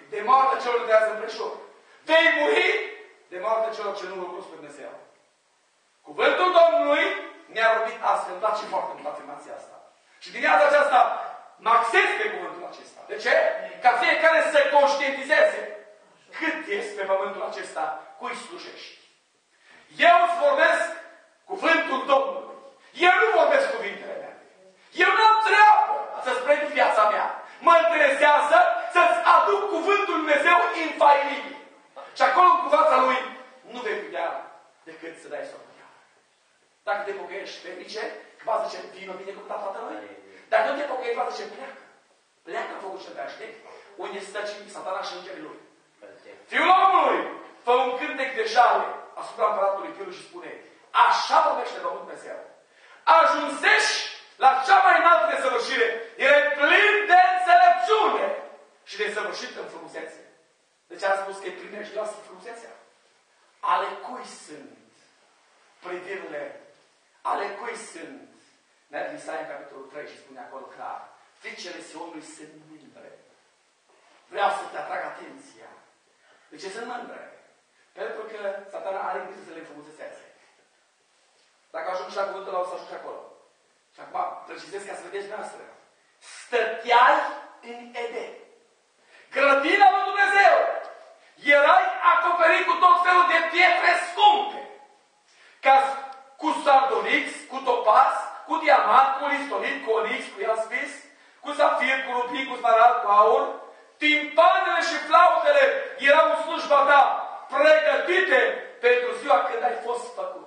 de moartea celor de azi împrejur. Vei muri de moartea celor ce nu-L cunosc pe Dumnezeu. Cuvântul Domnului ne-a vorbit astfel. Îmi place foarte mult afirmația asta. Și din dimineața aceasta mă axez pe cuvântul acesta. De ce? Ca fiecare să conștientizeze cât este pe pământul acesta, cui slujești. Eu îți vorbesc cuvântul Domnului. Eu nu vorbesc cuvintele mele. Eu nu am treabă să-ți predic viața mea. Mă interesează să-ți aduc cuvântul Dumnezeu infailibil. Și acolo cu fața Lui nu vei putea decât să dai socoteală. Dacă te pocăiești fermice, că va zice, vină binecuvântat Tatălui. Dacă nu te pocăiești, va zice, pleacă. Pleacă în focul cel veșnic, unde stă Satana și îngerii lui. Fiul omului, fă un cântec de jale asupra împăratului Fiului și spune, așa vorbește Domnul Dumnezeu. Ajunsești la cea mai înaltă desăvârșire. Erai plin de înțelepciune și desăvârșit în frumusețe. Deci am spus că e primejdioasă frumusețea. Ale cui sunt privirile? Ale cui sunt? Merg Isaia în capitolul trei și spune acolo clar. Fiicele Sionului sunt mândre. Vreau să te atrag atenția. De ce sunt mândre? Pentru că Satana are grijă să le înfrumusețeze. Dacă ajungi la cuvântul ăla, o să ajungi acolo. Și acum precizez ca să vedeți noastră. Stăteai în Eden. Grădina lui Dumnezeu. Erai acoperit cu tot felul de pietre scumpe. Ca cu sardonix, cu topaz, cu diamant, cu listolit, cu onix, cu iaspis, cu safir, cu rubin, cu smarald, cu aur. Timpanele și flautele erau în slujba ta, pregătite pentru ziua când ai fost făcut.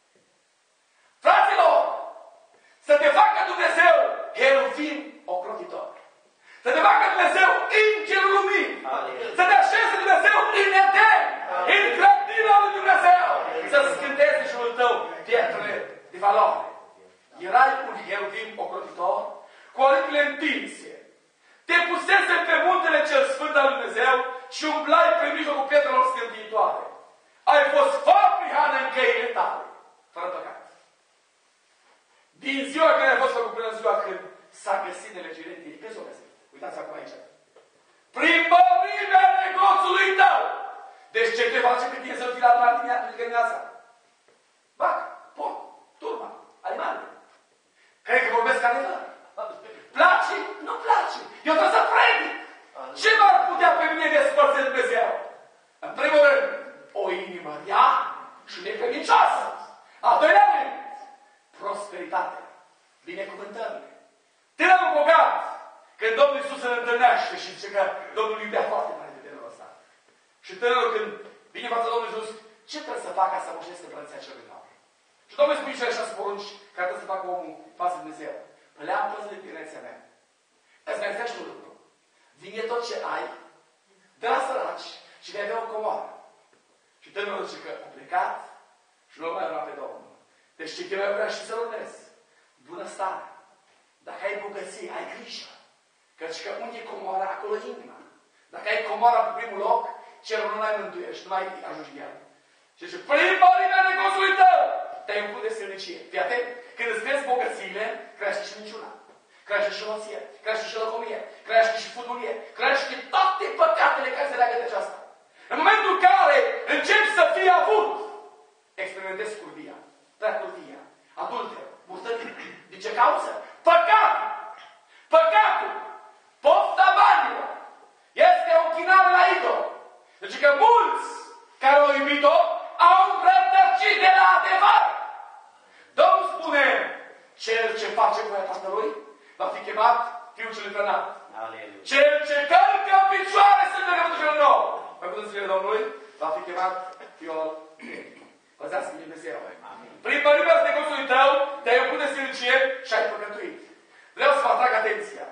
Fraților, să te facă Dumnezeu heruvim ocrotitor. Să te facă Dumnezeu îngerul lumii. Să te așeze Dumnezeu în Eden, în grădina lui Dumnezeu. Să scânteze jurul tău pietrele de valoare. Erai un heruvim ocrotitor cu aripile întinse. Te pusese pe muntele cel sfânt al lui Dumnezeu și umblai pe mijlocul pietrelor scânteitoare. Ai fost fără prihană în căile tale, fără păcat. Din ziua când ai fost făcut până în ziua când s-a găsit nelegire în tine. Când s-o găsit? Uitați acum aici. Prin mărimea negoțului tău. Deci ce te face pe tine să fii la adunat dimineața? Vacă, porc, turma, animale. Cred că vorbesc adevăr. Place? Nu place. Eu trebuie să predic. Ce m-ar putea pe mine despărți Dumnezeu? În primul rând, o inimă rea și nepredicioasă. Al doilea rând, prosperitatea, binecuvântările. Tânărul bogat, când Domnul Iisus îl întâlnește și zice că Domnul iubea foarte mare de tânărul ăsta. Și tânărul când vine față Domnul Iisus, ce trebuie să facă ca să moștesc împărăția celui nou? Și Domnul îi spune cele șase porunci care trebuie să facă omul față de Dumnezeu. Le-am păzit de tinerețea mea. Îți mai zicești un lucru. Vine tot ce ai, de la săraci și vei avea o comoară. Și tânărul zice că a plecat și nu mai urma pe Domnul. Deci ce te mai vrea și să-l urmezi? Bunăstare. Dacă ai bogăție, ai grijă. Căci că unde e comoara, acolo e inima. Dacă ai comoara pe primul loc, cerul nu mai mântuiești, nu mai ajungi în el. Și zice, prin mărimea negoțului tău, te-ai umplut de sărăcie. Fii atent, când îți crezi bogățiile, crește și minciuna. Crește și roție, crește și lăcomie, crește și fudulie, crește toate păcatele care se leagă de aceasta. În momentul în care începi să fii avut, experimentezi curvia, preacurvia, adulteră, murtărie. Din ce cauză? Păcatul! Păcatul! Pofta banilor! Este o închinare la idol. Deci că mulți care au iubit-o au rătăcit de la adevăr. Domnul spune, cel ce face voia Tatălui va fi chemat Fiul cel Întrănat. Cel ce călcă în picioare să ne legământul cel nou. Mai putem spune Domnului, va fi chemat Fiul Vieții. Păzească-mi Dumnezeu. Prin mărimea negoțului tău, te-ai oprit de sărăcie și ai păcătuit. Vreau să vă atrag atenția.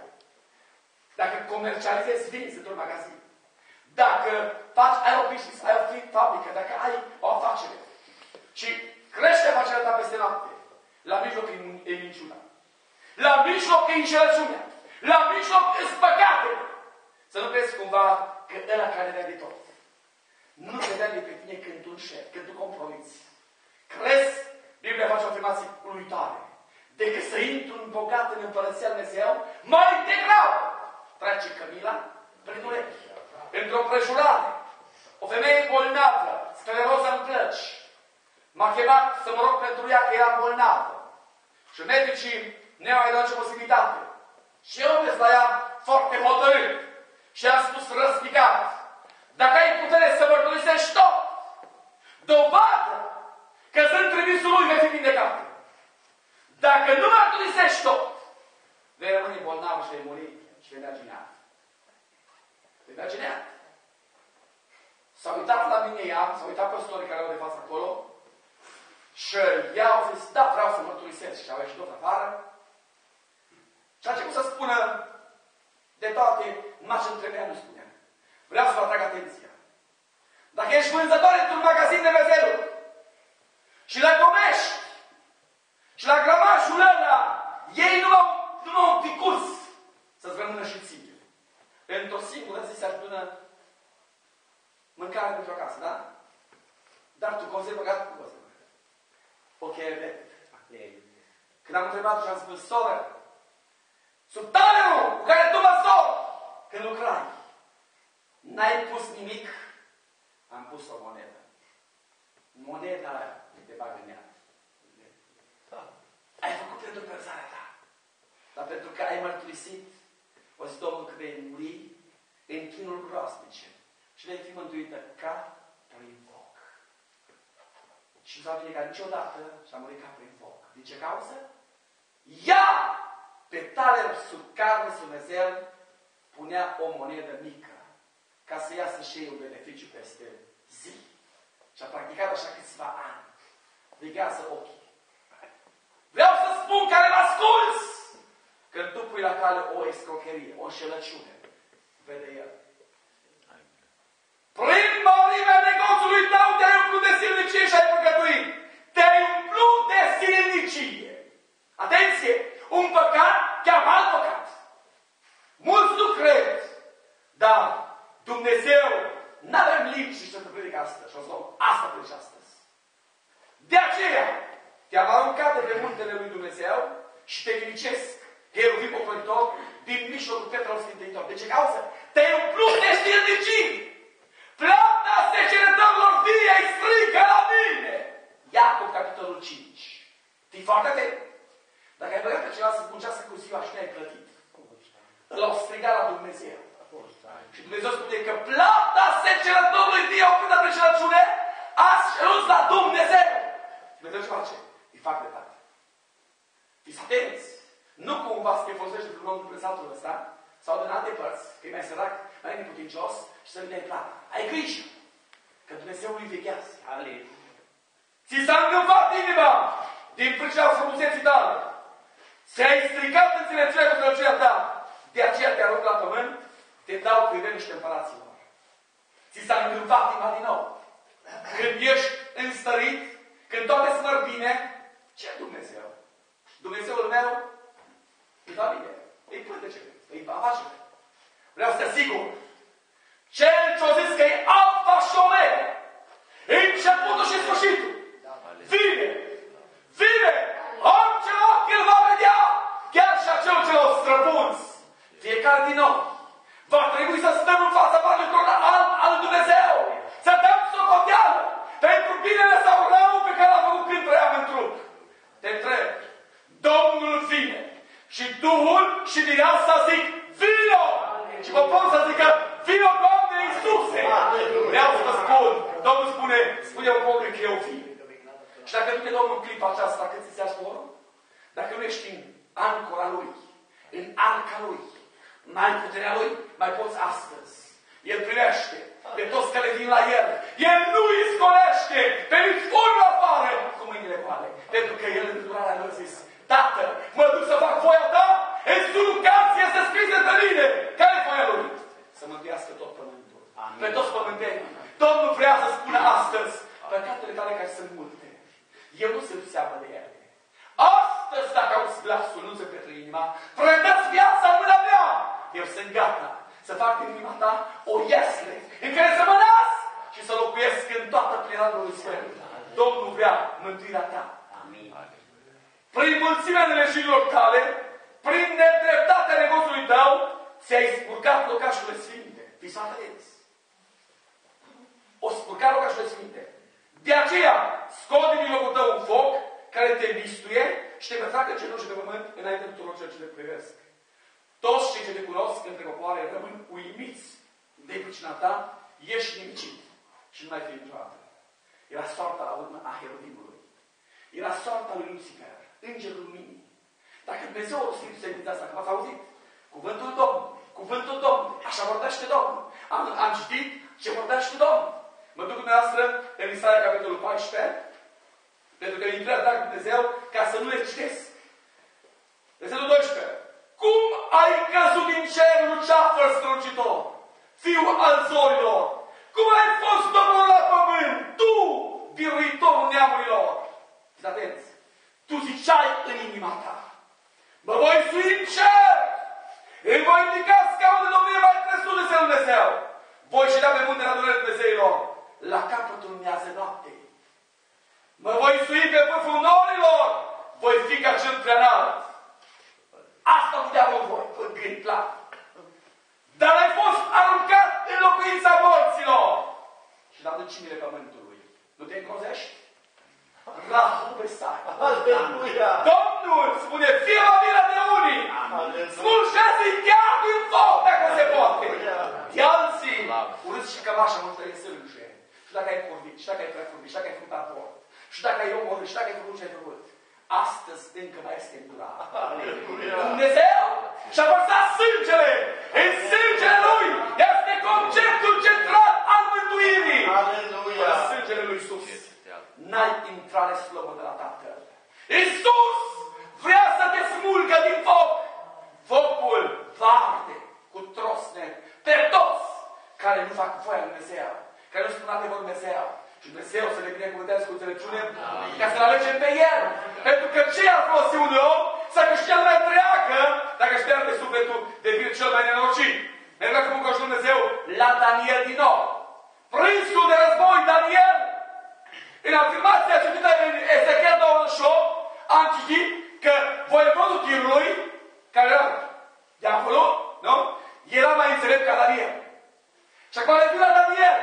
Dacă comercializezi, vinzi într-un magazin. Dacă faci, ai o business, ai o fabrică, dacă ai o afacere și crește afacerea ta peste noapte, la mijloc e minciuna. La mijloc e înșelăciunea. La mijloc e păcate. Să nu crezi cumva că ăla care dea de tot. Nu te dea de pe tine când tu înșeli, când tu compromiți. Crezi, Biblia face o afirmație uluitoare. Decât să intru un bogat în Împărăția Lui Dumnezeu, mai degrabă trece cămila prin urechi. într-o prejurare, o femeie bolnavă, scleroză în plăci, m-a chemat să mă rog pentru ea că era bolnavă. Și medicii ne-au mai dat nicio posibilitate. Și eu mers la ea foarte hotărât. Și am spus răspicat: dacă ai putere să mărturisești tot, dovadă că sunt trimisul lui, vei fi vindecat. Dacă nu mărturisești tot, vei rămâne bolnavă și vei muri și vei merge neat. Vei merge neat. S-a uitat la mine ea, s-a uitat păstorii care au de față acolo și ea au zis: da, vreau să mărturisesc. Și au ieșit tot afară. Și a început să spună de toate, numai ce-mi trebuia, nu spunea. Vreau să vă atrag atenția. Dacă ești vânzător într-un magazin de mezeluri și la Gomești și la grămașul ăla, ei nu au, nu au un picus să-ți rămână și ție. Într-o singură zi se adună mâncare pentru acasă, da? Dar tu conservă gata cu conservă. Ok, repet. Când am întrebat și am spus: soră, sub talerul cu care tu mă sori când lucrai, n-ai pus nimic? Am pus o monedă. Moneda aia te bagă în ea. Ai făcut pentru părțarea ta. Dar pentru că ai mărturisit, o zi Domnul, că vei muri în chinul groasnice și vei fi mântuită ca prin foc. Și nu s-a vindecat niciodată și a murit ca prin foc. Din ce cauză? Ea, pe taler sub carne sub mezel, punea o monedă mică ca să iasă și ei un beneficiu peste zi. Și a practicat așa câțiva ani. Veghează ochii. Vreau să spun, care mă asculți, când tu pui la cale o escrocherie, o înșelăciune, vede el. Prin mărimea negoțului tău te-ai umplut de silnicie și ai păcătuit. Te-ai umplut de silnicie. Atenție! Un păcat cheamă alt păcat. Mulți nu cred, dar Dumnezeu n-avem limbi să te predic astăzi. Și o să luăm asta predici astăzi. De aceea te-am aruncat de pe muntele lui Dumnezeu și te nimicesc, heruvim ocolitor, din mijlocul Petrul Sfântăitor. De ce cauză? Te-ai umplut de știrdicii. Plata secerătorilor vie îi strică la mine. Iacov, capitolul cinci. Fii foarte atent. Dacă ai băgat pe cineva să muncească cu ziua și nu ai plătit, l-au strigat la Dumnezeu. Și Dumnezeu spune că plata secerătorului vie o câtă preșerăciune a șerut la Dumnezeu. Dumnezeu ce face? Îi fac dreptate. Fiți atenți. Nu cumva să te folosești într-un om după saltul ăsta, sau din alte părți, că e mai sărac, mai neputincios și să nu dai plata. Ai grijă. Că Dumnezeu îi veghează. Ți s-a îngânfat inima din pricina frumuseții tale. Ți-ai stricat înțelepciunea cu înțelepciunea ta. De aceea te arunc la pământ, te dau priveliște împăraților. Ți s-a îngânfat inima din nou. Când ești înstărit, când toate sunt măr bine, ce Dumnezeu? Dumnezeul meu îi va bine. Îi plânge ce îi va face. Vreau să te asigur. Cel ce-o zis că e alfa și omega, începutul și sfârșitul, vine! Vine! Orice ochi îl va vedea, chiar și acel ce l-au străpunți. Fiecare din nou va trebui să stăm în fața Banului al, al Dumnezeu, să dăm socoteală pentru binele sau răul pe care l-a făcut când trăiam în trup. Te întreb, Domnul vine și Duhul și din asta zic, vino! Și vă pot să zică, vino, Doamne Iisuse! Vreau să vă spun, Domnul spune, spune poporului că eu vin. Și dacă nu te Domnul în clipa aceasta, când ți se asporă, dacă nu ești în ancora Lui, în arca Lui, mai în puterea Lui, mai poți astăzi. El privește pe toți care vin la El. El nu îi scolește pe nici unul afară cu mâinile goale. Pentru că El în durarea Lui a zis, Tată, mă duc să fac voia Ta, în suruncație este scris de mine. Care e voia Lui? Să mântuiască tot pământul. Amin. Pe toți pământenii. Domnul vrea să spună astăzi, păcatele tale care sunt multe, eu nu sunt seamă de ele. Astăzi, dacă auzi glasul, nu se petre inima, predați viața în mâna mea. Eu sunt gata să fac din inima ta o iesle în care să mă las și să locuiesc în toată plinarea lui Sfânt. Domnul vrea mântuirea ta. Amin. Prin mulțimea nelejirilor tale, prin nedreptatea negoțului tău, ți-ai spurcat locașurile sfinte. Fiți atenți. aceea, scoate din locul tău un foc care te mistuie și te facă genunchi pe pământ înainte tuturor celor ce te privesc. Toți cei ce te cunosc între popoare rămân uimiți de pricina ta, ești nimicit și nu mai fi niciodată. Era soarta la urmă a Herodimului. Era soarta lui Lucifer, îngerul luminii. Dacă Dumnezeu o simți sentința asta, că m-ați auzit, cuvântul Domnului, cuvântul Domnului, așa vorbește Domnul. Am, am citit ce vorbește Domnul. Mă duc dumneavoastră în Isaia, capitolul paisprezece, pentru că îi vrea drag Dumnezeu ca să nu le citesc. Versetul doisprezece. Cum ai căzut din cer, luceafăr strălucitor, fiu al zorilor? Cum ai fost domnul la pământ, tu, biruitorul neamurilor? Fiți atenți. Tu ziceai în inima ta, mă voi sui în cer, îi voi ridica scaunul de domnie mai crescut de Dumnezeu. Voi ședea pe muntele adunării Dumnezeilor, la capătul miază noapte. Mă voi sui pe vârful norilor, voi fi ca cel prea înalt. Asta puteam voi, în gând clar. Dar ai fost aruncat în locuința morților și la adâncimile pământului. Nu te încrozești? Rahubesai. Domnul spune, fie la mila de unii, smulgeți-i chiar din foc, dacă se poate. De alții, urâți și cămașa mă trebuie să râșe. Și dacă ai vorbit, și dacă ai prefurbit, și dacă ai făcut aport, și dacă ai omorât, și dacă ai făcut ce ai făcut, astăzi încă mai este îndurat. Dumnezeu și-a vărsat sângele în sângele Lui. Este conceptul central al mântuirii. Aleluia! Sângele Lui Iisus. N-ai intrare slobă de la Tatăl. Iisus vrea să te smulgă din foc. Focul varde cu trosne pe toți care nu fac voia lui Dumnezeu, care nu spun adevărul Dumnezeu. Și Dumnezeu să le binecuvânteze cu înțelepciune ca să-L alegem pe El. Pentru că ce ar folosi un om să câștige mai întreagă dacă își pierde sufletul de vir cel mai nenorocit? Mergea cu muncă și Dumnezeu la Daniel din nou. Prinsul de război Daniel, în afirmația citită în Ezechiel douăzeci și opt, am citit că voievodul Tirului, care era de acolo, nu? Era mai înțelept ca Daniel. Și acum le la Daniel.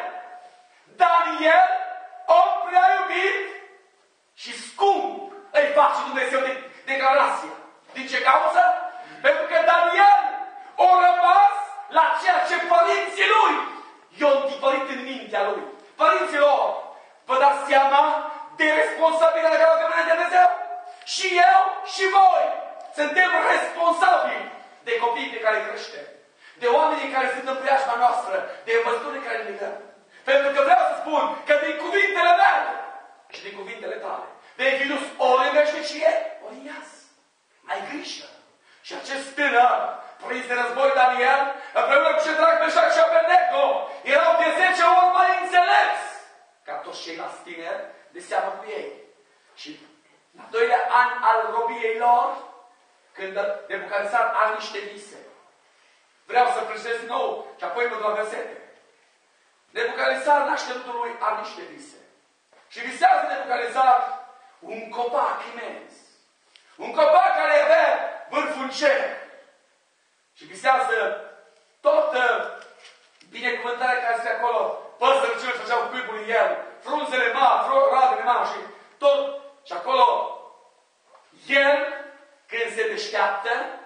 Daniel, om prea iubit și scump, îi face Dumnezeu de declarație. Din ce cauză? Pentru că Daniel a rămas la ceea ce părinții lui i-au întipărit în mintea lui. Părinților, vă dați seama de responsabilitatea care o avem înainte de Dumnezeu? Și eu și voi suntem responsabili de copiii pe care îi creștem. De oamenii care sunt în preajma noastră, de învățăturile care le dăm. Pentru că vreau să spun că din cuvintele mele și din cuvintele tale vei fi dus ori în veșnicie, ori în iaz. Ai grijă. Și acest tânăr, prins de război Daniel, împreună cu Ședrac, Meșac și Abednego, erau de zece ori mai înțelepți ca toți ceilalți tineri de seamă cu ei. Și în al doilea an al robiei lor, când Nebucadnețar are niște vise. Vreau să precizez din nou și apoi mă duc la versete. Nebucadnețar, în așteptul lui, are niște vise. Și visează Nebucadnețar un copac imens. Un copac care avea vârful în cer. Și visează toată binecuvântarea care este acolo. Păsările ce își făceau cuibul în el. Frunzele mari, radele mari și tot. Și acolo, el, când se deșteaptă,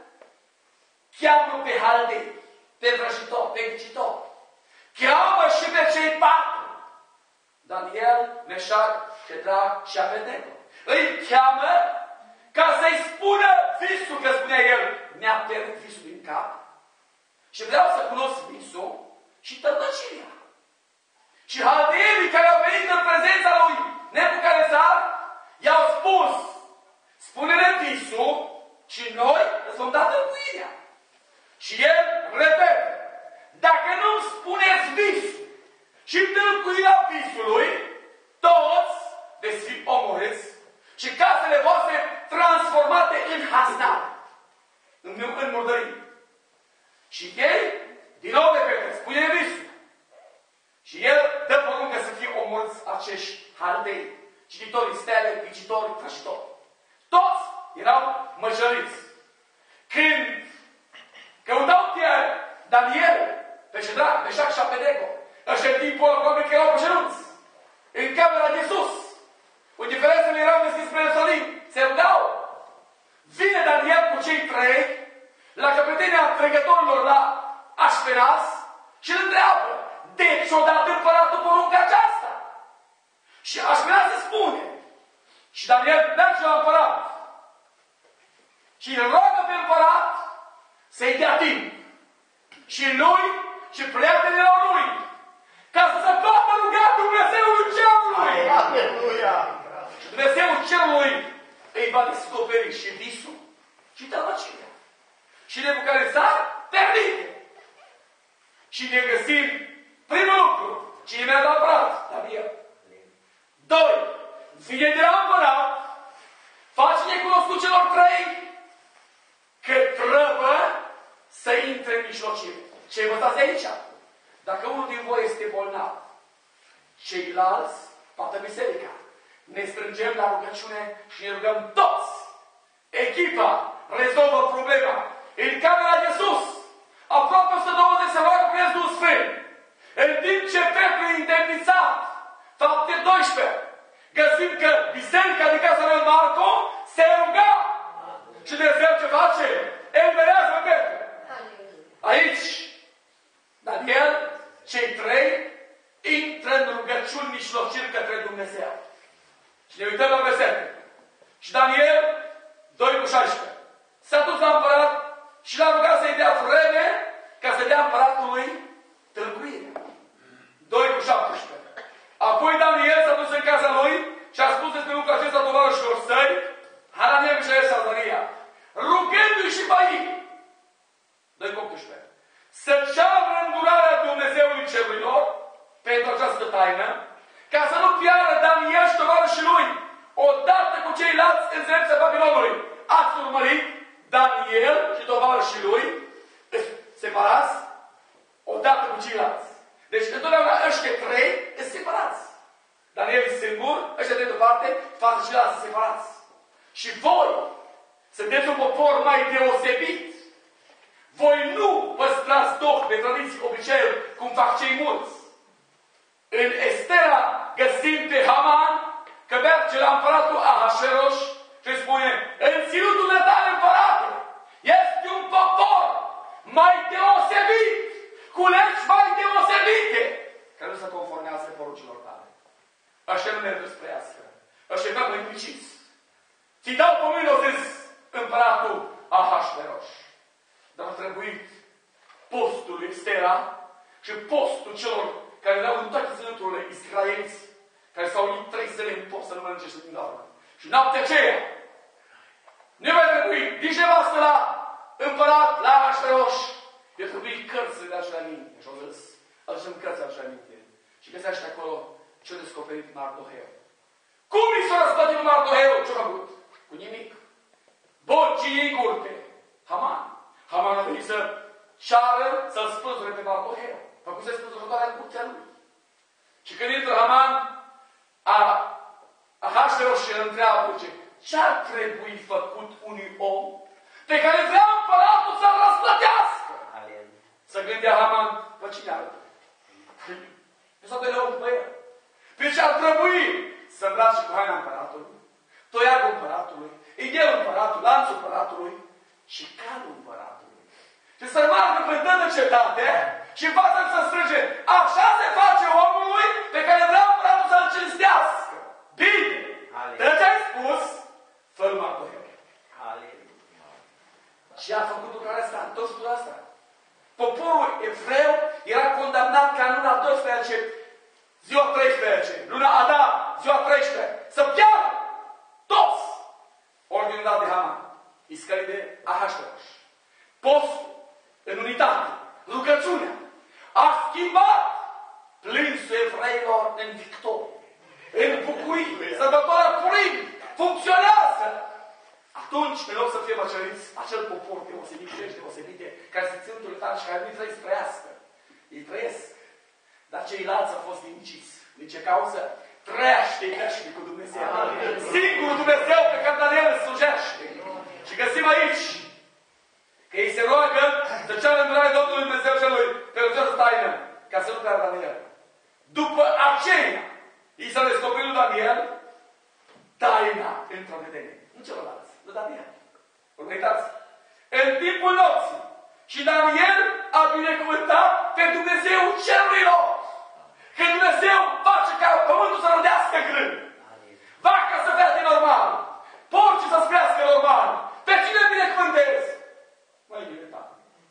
cheamă pe haldei, pe vrăjitor, pe ghicitor. Cheamă și pe cei patru. Daniel, Meșac, Ședrac și Abednego. Îi cheamă ca să-i spună visul, că spunea el, mi-a pierdut visul din cap. Și vreau să cunosc visul și tălmăcirea. Și haldeii care au venit în prezența lui Nebucadnețar i-au spus, spune-ne visul și noi îți vom da tălmăcirea. Și el repetă, dacă nu-mi spuneți visul și tâlcuirea visului, toți veți fi omorâți și casele voastre transformate în hasnare, în, în murdării. Și ei, din nou repete, spune visul. Și el dă poruncă să fie omorâți acești haldei, cititorii stele, ghicitorii, trăjitori. Toți erau măjăriți. Când căutau pe Daniel, pe Ședrac, Meșac și Abednego, ăștia timpul aproape că erau pe genunți, în camera de sus. Cu diferențele erau vestiți spre Ierusalim. Se rugau. Vine Daniel cu cei trei la căpetenia trecătorilor la Așpenas și îl întreabă: de ce o dat împăratul porunca aceasta? Și Așpenas se spune. Și Daniel merge la împărat și îl roagă pe împărat să-i dea timp. Și lui și prietenilor lui, ca să se poată ruga Dumnezeul Cerului. Aleluia! Și Dumnezeul Cerului îi va descoperi și visul și tălmăcirea. Și Nebucadnețar permite. Și ne găsim primul lucru. Cine mi-a dat împărat? Daniel. Doi. Vine de la împărat, face necunoscut celor trei că trebuie să intre în mijlocire. Ce învățați aici? Dacă unul din voi este bolnav, ceilalți, toată biserica, ne strângem la rugăciune și ne rugăm toți. Echipa rezolvă problema. În camera de sus, aproape o sută douăzeci se roagă prin Duhul Sfânt. În timp ce Petru e indemnizat, fapte doisprezece, găsim că biserica din casa lui Marco se ruga. Și Dumnezeu ce face? Eliberează Petru. Aici, Daniel, cei trei, intră în rugăciuni mijlociri către Dumnezeu. Și ne uităm la versete. Și Daniel, doi cu șaisprezece, s-a dus la împărat și l-a rugat să-i dea vreme ca să dea împăratului tâlcuire. doi cu șaptesprezece. Apoi Daniel s-a dus în casa lui și a spus despre lucrul acesta tovarășilor săi, Hanania, Mișael și Azaria, rugându-i și pe ei. doi cu optsprezece. Să ceară îndurarea Dumnezeului Cerurilor pentru această taină, ca să nu piară Daniel și tovarășii lui, odată cu ceilalți înțelepți Babilonului. Ați urmărit Daniel și tovarășii lui separați odată cu ceilalți. Deci întotdeauna ăștia trei sunt separați. Daniel e singur, ăștia de departe, față și ceilalți sunt separați. Și voi sunteți un popor mai deosebit. Voi nu păstrați dogme, tradiții, obiceiuri, cum fac cei mulți. În Estera găsim pe Haman că merge la împăratul Ahasveros și îi spune: în ținutul de tale, împărate, este un popor mai deosebit, cu legi mai deosebite, care nu se conformează poruncilor tale. Așa nu merg spre asta. Așa merg implicit. Ți dau pe mâine, o zis împăratul Ahasveros. Dar a trebuit postul lui Estera și postul celor care erau în toate ținuturile israeliți, care s-au unit trei zile în post să nu mănânce și din urmă. Și noaptea aceea, nu mai trebui nici nevastă la împărat, la Ahasveros. I-a trebuit cărțile de așa minte. Și au zis, aducem cărți de așa minte. Și găsește acolo ce-a descoperit Mardoheu. Cum i s-a răspătit Mardoheu? Ce-a făcut? Cu nimic. Bocii în curte. Haman. Haman a venit să ceară să-l spânzure pe Mardoheu. Făcuse spânzurătoarea în curtea lui. Și când intră Haman, a Ahasveros și îl întreabă, zice, ce-ar trebui făcut unui om pe care vrea împăratul să-l răsplătească? Să gândea Haman, pe cine altă? Nu s-a doilea om pe el. Pe ce ar trebui să îmbrace cu haina împăratului, toiagul împăratului, ideul împăratului, lanțul împăratului și calul împăratului. Și să rămarcă pe toată cetate și în fața să strânge. Așa se face omului pe care vrea împăratul să-l cinstească. Bine! De ce ai spus? Fă-l Mardoheu. Și a făcut lucrarea asta, tot lucrul asta. Poporul evreu era condamnat ca în luna doisprezece, ziua treisprezece, luna Adar, ziua treisprezece, să piară toți. Ordinul dat de Haman, iscălit de Ahasveros. Postul, în unitate, rugăciunea, a schimbat plânsul evreilor în victorie, în bucurie, sărbătoarea Purim, funcționează. Atunci, în loc să fie măcăriți, acel popor deosebit, cerești deosebite, care se țin tale și care nu-i trăiesc trăiască. Ei trăiesc. Dar ceilalți au fost nimiciți. De ce cauză? Trăiește veșnic cu Dumnezeu. Singurul Dumnezeu pe care Daniel îl slujește. Și găsim aici că ei se roagă să ceară îndurare Domnului Dumnezeu celui pentru această taină, ca să nu piardă Daniel. După aceea, i s-a descoperit lui Daniel taina într-o vedenie. Nu celălalți, nu Daniel. Uitați. În timpul nopții. Și Daniel a binecuvântat pe Dumnezeu cerurilor. Că Dumnezeu face ca pământul să rodească grân. Vaca să fie normal. Porcii să crească normal. Pe cine binecuvântezi? Mai bine, tată.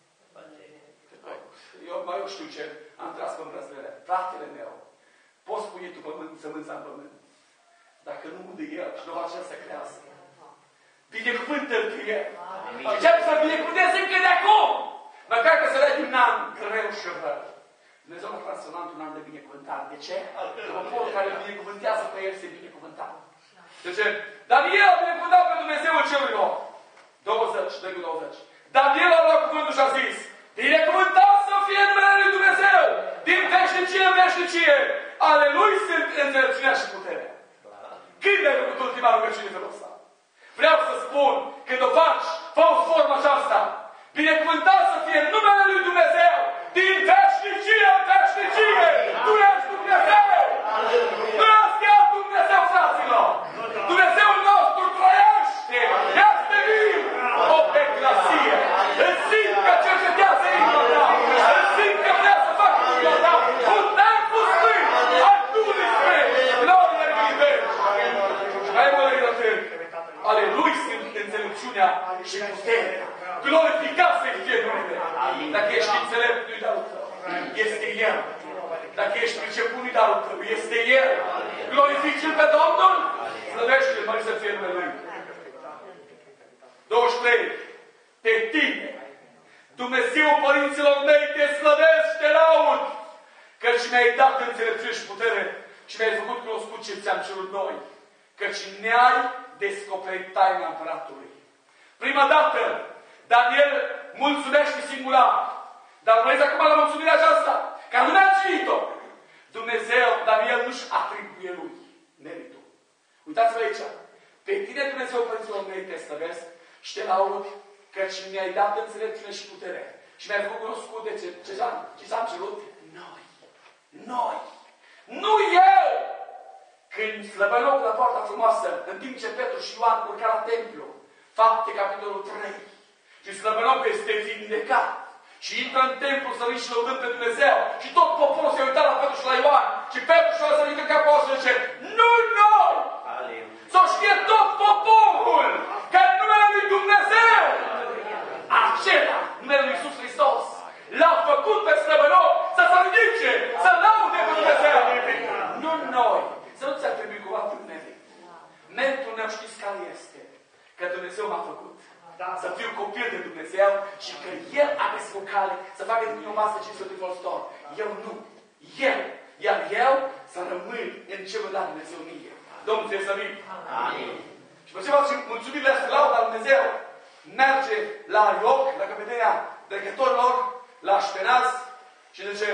Eu mai eu știu ce am tras pe îmbrăzlere. Fratele meu, poți pune tu pământ, sămânța în pământ. Dacă nu unde el și nu va cel să crească. Binecuvântă-l cu el. Și începe să-l binecuvântezi încă de acum. Măcar că să legi un an greu și rău. Dumnezeu m-a transformat un an de binecuvântare. De ce? Că poporul care îl binecuvântează pe el se binecuvântat. De ce? Daniel a binecuvântat pe Dumnezeu în cerurilor. douăzeci, douăzeci. Daniel a luat cuvântul și a zis: binecuvântat să fie numele lui Dumnezeu, din veșnicie în veșnicie. Ale lui sunt înțelepciunea și puterea. Când ai făcut ultima rugăciune felul ăsta? Vreau să spun, când o faci, fă o formă aceasta. Binecuvântat să fie numele lui Dumnezeu, din veșnicie în veșnicie. Tu ești Dumnezeu! Nu ești chiar Dumnezeu, fraților! Dumnezeul nostru trăiește! Este viu! O declasie! Îl simt că cercetează inima ta! Îl simt că vrea să facă inima ta! Putem pustând! Adunii spre gloria lui veci! Hai mă lăgătând! Ale lui sunt înțelepciunea și puterea. Glorificat să-i fie numele. Dacă ești înțelept, nu-i darul tău. Este El. Dacă ești priceput, nu-i darul tău. Este El. Glorifici-L pe Domnul. Slăvește-L, mări să fie numele Lui. douăzeci și trei. Pe tine, Dumnezeu părinților mei, te slăvesc, te laud, căci mi-ai dat înțelepciune și putere și mi-ai făcut cunoscut ce ți-am cerut noi, căci ne-ai descoperit taina împăratului. Prima dată, Daniel mulțumește singular. Dar vreți acum la mulțumirea aceasta, ca lumea a citit-o. Dumnezeu, Daniel nu-și atribuie lui meritul. Uitați-vă aici. Pe tine, Dumnezeu, părinților mei, te slăvesc și te laud, căci mi-ai dat înțelepciune și putere. Și mi-ai făcut cunoscut de ce, ce, ce s-am cerut? Noi. Noi. Nu eu! Când slăbănoc la poarta frumoasă, în timp ce Petru și Ioan urca la templu, Fapte, capitolul trei, și slăbănoc este vindecat. Și intră în templu să și lăudând pe Dumnezeu. Și tot poporul se uita la Petru și la Ioan. Și Petru și Ioan să ridică capul și zice: nu noi! Să știe tot poporul că în numele lui Dumnezeu, acela, numele lui Iisus Hristos, l-a făcut pe slăbănoc să se ridice, să laude pe Dumnezeu. Nu noi! Să nu ți-ar trebui cuvântul merit. Meritul meu știți care este? Că Dumnezeu m-a făcut. Da. Să fiu copil de Dumnezeu și că El a găsit o cale să facă din mine o masă cinstită de folositor. Eu nu. El. Iar eu să rămân în ce mă da Dumnezeu mie. Domnul trebuie să vin. Amin. Și pe ce face mulțumirile astea, lauda lui Dumnezeu, merge la Arioc, la căpetenia dregătorilor, la Așpenaz și zice: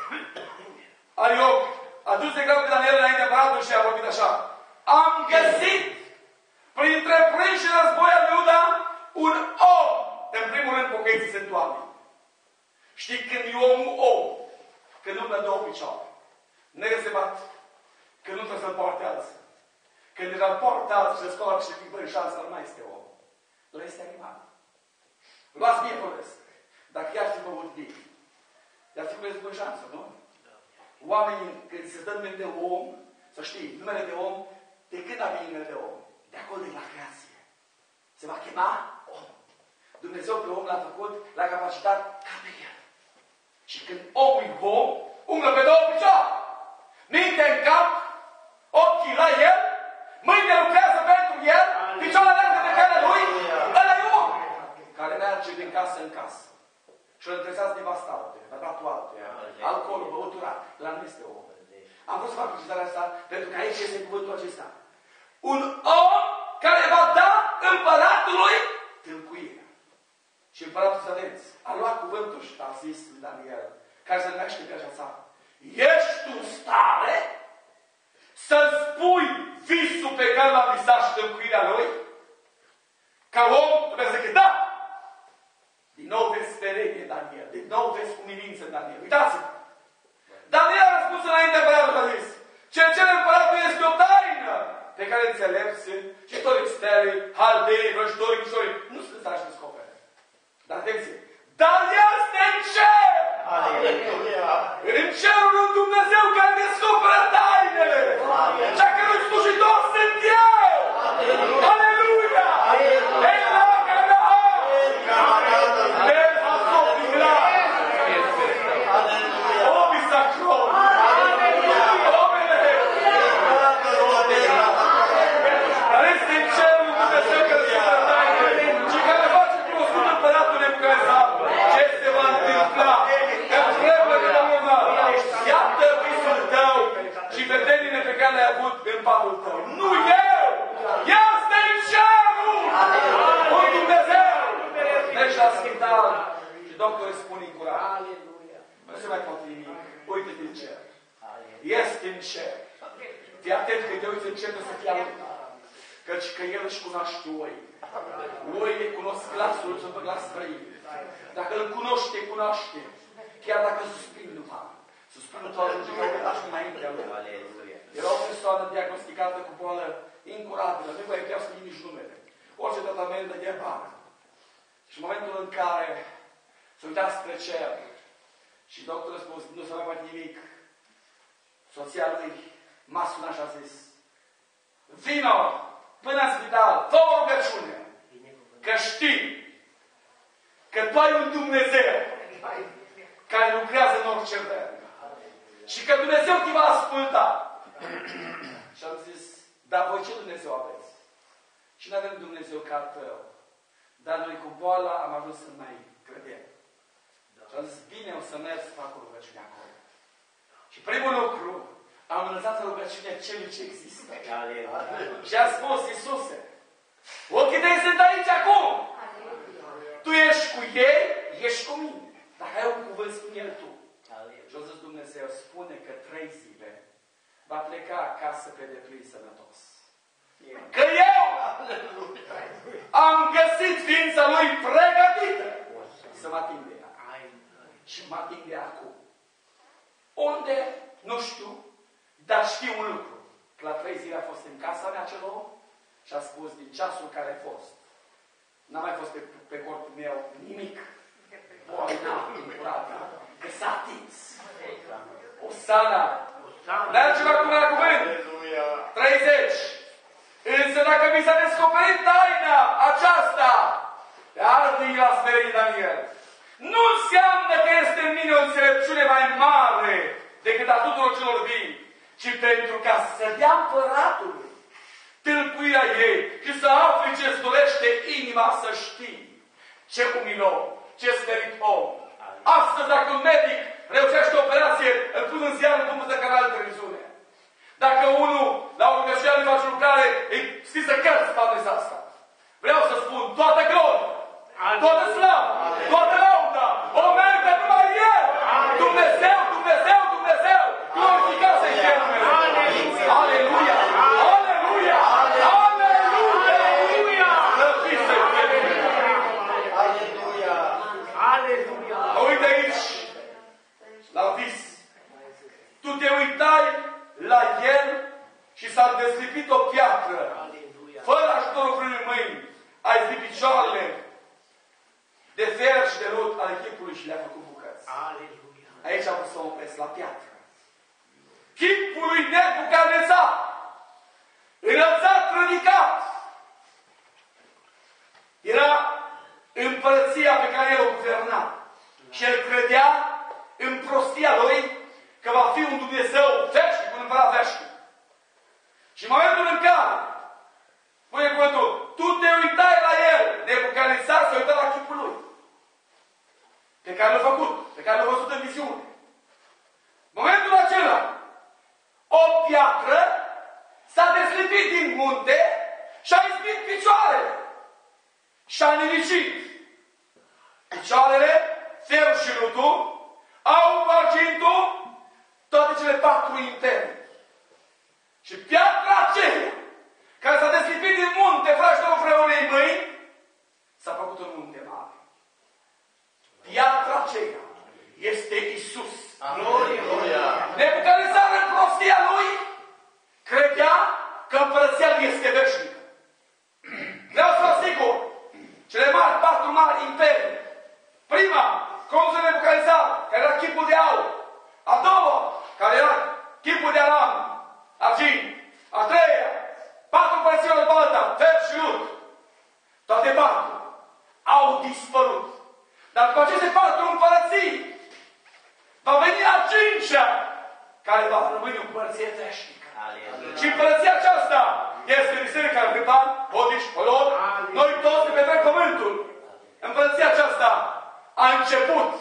Arioc a dus de greu pe Daniel înainte împăratului și a vorbit așa: am găsit printre prinși război al Iuda un om. În primul rând, pocăiții sunt oameni. Știi când e omul om? Când umblă două picioare. Nerezebat. Când nu trebuie să-l poarte alții. Când deja îl poartă alții și se scoară și fică în șansă, nu mai este om. El este animal. Luați bine vorbesc. Dacă i-ar fi făcut bine, i-ar fi făcut în șansă, nu? Oamenii, când se dă numele de om, să știi, numele de om, de când a venit numele de om? De acolo, de la creație. Se va chema om. Dumnezeu pe om l-a făcut la capacitate ca pe el. Și când omul e om, umblă pe două picioare. Minte în cap, ochii la el, mâine lucrează pentru el, picioarele merge pe care lui, ăla e om. Care merge din casă în casă. Și îl întresează nevasta altuia, bărbatul altuia, alcoolul, băutura, la nu este om. Am vrut să fac precizarea asta, pentru că aici este cuvântul acesta. Un om care va da împăratului tâlcuirea. Și împăratul, să vedeți, a luat cuvântul și a zis lui Daniel, care se numește pe așa țară: ești tu stare să-mi spui visul pe care l-am visat și tâlcuirea lui? Ca om, trebuie să zic, da! Din nou vezi sperenie, Daniel. Din nou vezi umilință, Daniel. Uitați-vă! Daniel a răspuns înainte împăratul, a zis: ce cere împăratul este o taină pe care înțelepți sunt, cititori stele, haldei, vrăjitori, mișori, nu sunt așa descoperi. Dar atenție! Dar este în cer! Aleluia! În cerul lui Dumnezeu care descoperă tainele! Cea care nu slujitor sunt eu! Aleluia! Aleluia! Vedenile pe care le-ai avut în patul tău. Nu eu! Este în cerul! Un Dumnezeu! Deci la spital și doctorul spune în curat. Nu se mai poate nimic. Uite-te în cer. Este în cer. Fii atent că te uiți în cer, să fie alut. Căci că El își cunoaște oi. Oile cunosc glasul, sunt pe glas străin. Dacă îl cunoște, cunoaște. Chiar dacă suspini după ani. Suspinul tău ajunge ca o lași înaintea lui. Era o persoană diagnosticată cu boală incurabilă. Nu mai puteau să nici numele. Orice tratament de ghepară. Și în momentul în care se uita spre cer și doctorul a spus, nu se mai poate nimic, soția lui m-a sunat și a zis, vino până în spital, fă o rugăciune, că știi că tu ai un Dumnezeu care lucrează în orice vreme. Și că Dumnezeu te va asculta. Și am zis, dar voi ce Dumnezeu aveți? Și nu avem Dumnezeu ca al tău. Dar noi cu boala am ajuns să mai credem. Da. Și am zis, bine, o să merg să fac o rugăciune acolo. Și primul lucru, am înălțat rugăciunea celui ce există. Aleluia. Și am spus, Iisuse, ochii tăi sunt aici acum. Aleluia. Tu ești cu ei, ești cu mine. Dacă ai un cuvânt, spune-l tu. Aleluia. Și a zis Dumnezeu, spune că trei zile va pleca acasă pe deplin sănătos. Că eu am găsit ființa lui pregătită să mă ating de ea. Și mă ating de acum. Unde? Nu știu. Dar știu un lucru. Că la trei zile a fost în casa mea acel om și a spus din ceasul care a fost. N-a mai fost pe, pe corpul meu nimic. Boina, curată. Că s-a atins. Osana. Mergem acum la cuvânt. treizeci. Însă dacă mi s-a descoperit taina aceasta, de altă inima smerit Daniel, nu înseamnă că este în mine o înțelepciune mai mare decât a tuturor celor vii, ci pentru ca să dea împăratului tâlcuirea ei și să afli ce-ți dorește inima să știi. Ce umilor, ce smerit om. Astăzi, dacă un medic reușește o operație, îl pun în ziar, îl pun pe canal de televiziune. Dacă unul, la o rugăciune, îi face lucrare, îi scrisă cărți pe adresa asta. Vreau să spun, toată gloria, toată slavă, toată lauda, o merită numai El. Dumnezeu, Dumnezeu, Dumnezeu, glorificat să-i fie numele. Aleluia! Aleluia! Aleluia! Slăvit să-i fie numele. Aleluia! Aleluia! Uite aici, la vis. Tu te uitai la el și s-a deslipit o piatră. Fără ajutorul frânii mâini, ai zlipit picioarele de fer și de lut ale chipului și le-a făcut bucăți. Aleluia. Aici am vrut să mă opresc la piatră. Chipul lui Nebucadnețar, înălțat, ridicat, era împărăția pe care el o guverna. Și el credea în prostia lui că va fi un Dumnezeu veșnic, un împărat veșnic. Și în momentul în care, spune cuvântul, tu te uitai la el, Nebucadnețar s-a uitat la chipul lui, pe care l-a făcut, pe care l-a văzut în viziune. În momentul acela, o piatră s-a deslipit din munte și a izbit picioarele. Și a nilicit. Picioarele, ferul și lutul, au argintul, toate cele patru interne. Și piatra aceea, care s-a deslipit din munte, frașilor frăunei mâini, s-a făcut un munte mare. Piatra aceea este Isus. Nebucadnețar în prostia lui credea că împărăția lui tipuri de aram, argint. A treia, patru împărății de balta, fer și lut. Toate patru au dispărut. Dar după aceste patru împărății, va veni a cincea, care va rămâne o împărăție veșnică. Și împărăția aceasta este Biserica în Cripan, Hodiș, Holod, noi toți de pe întreg pământul. Împărăția aceasta a început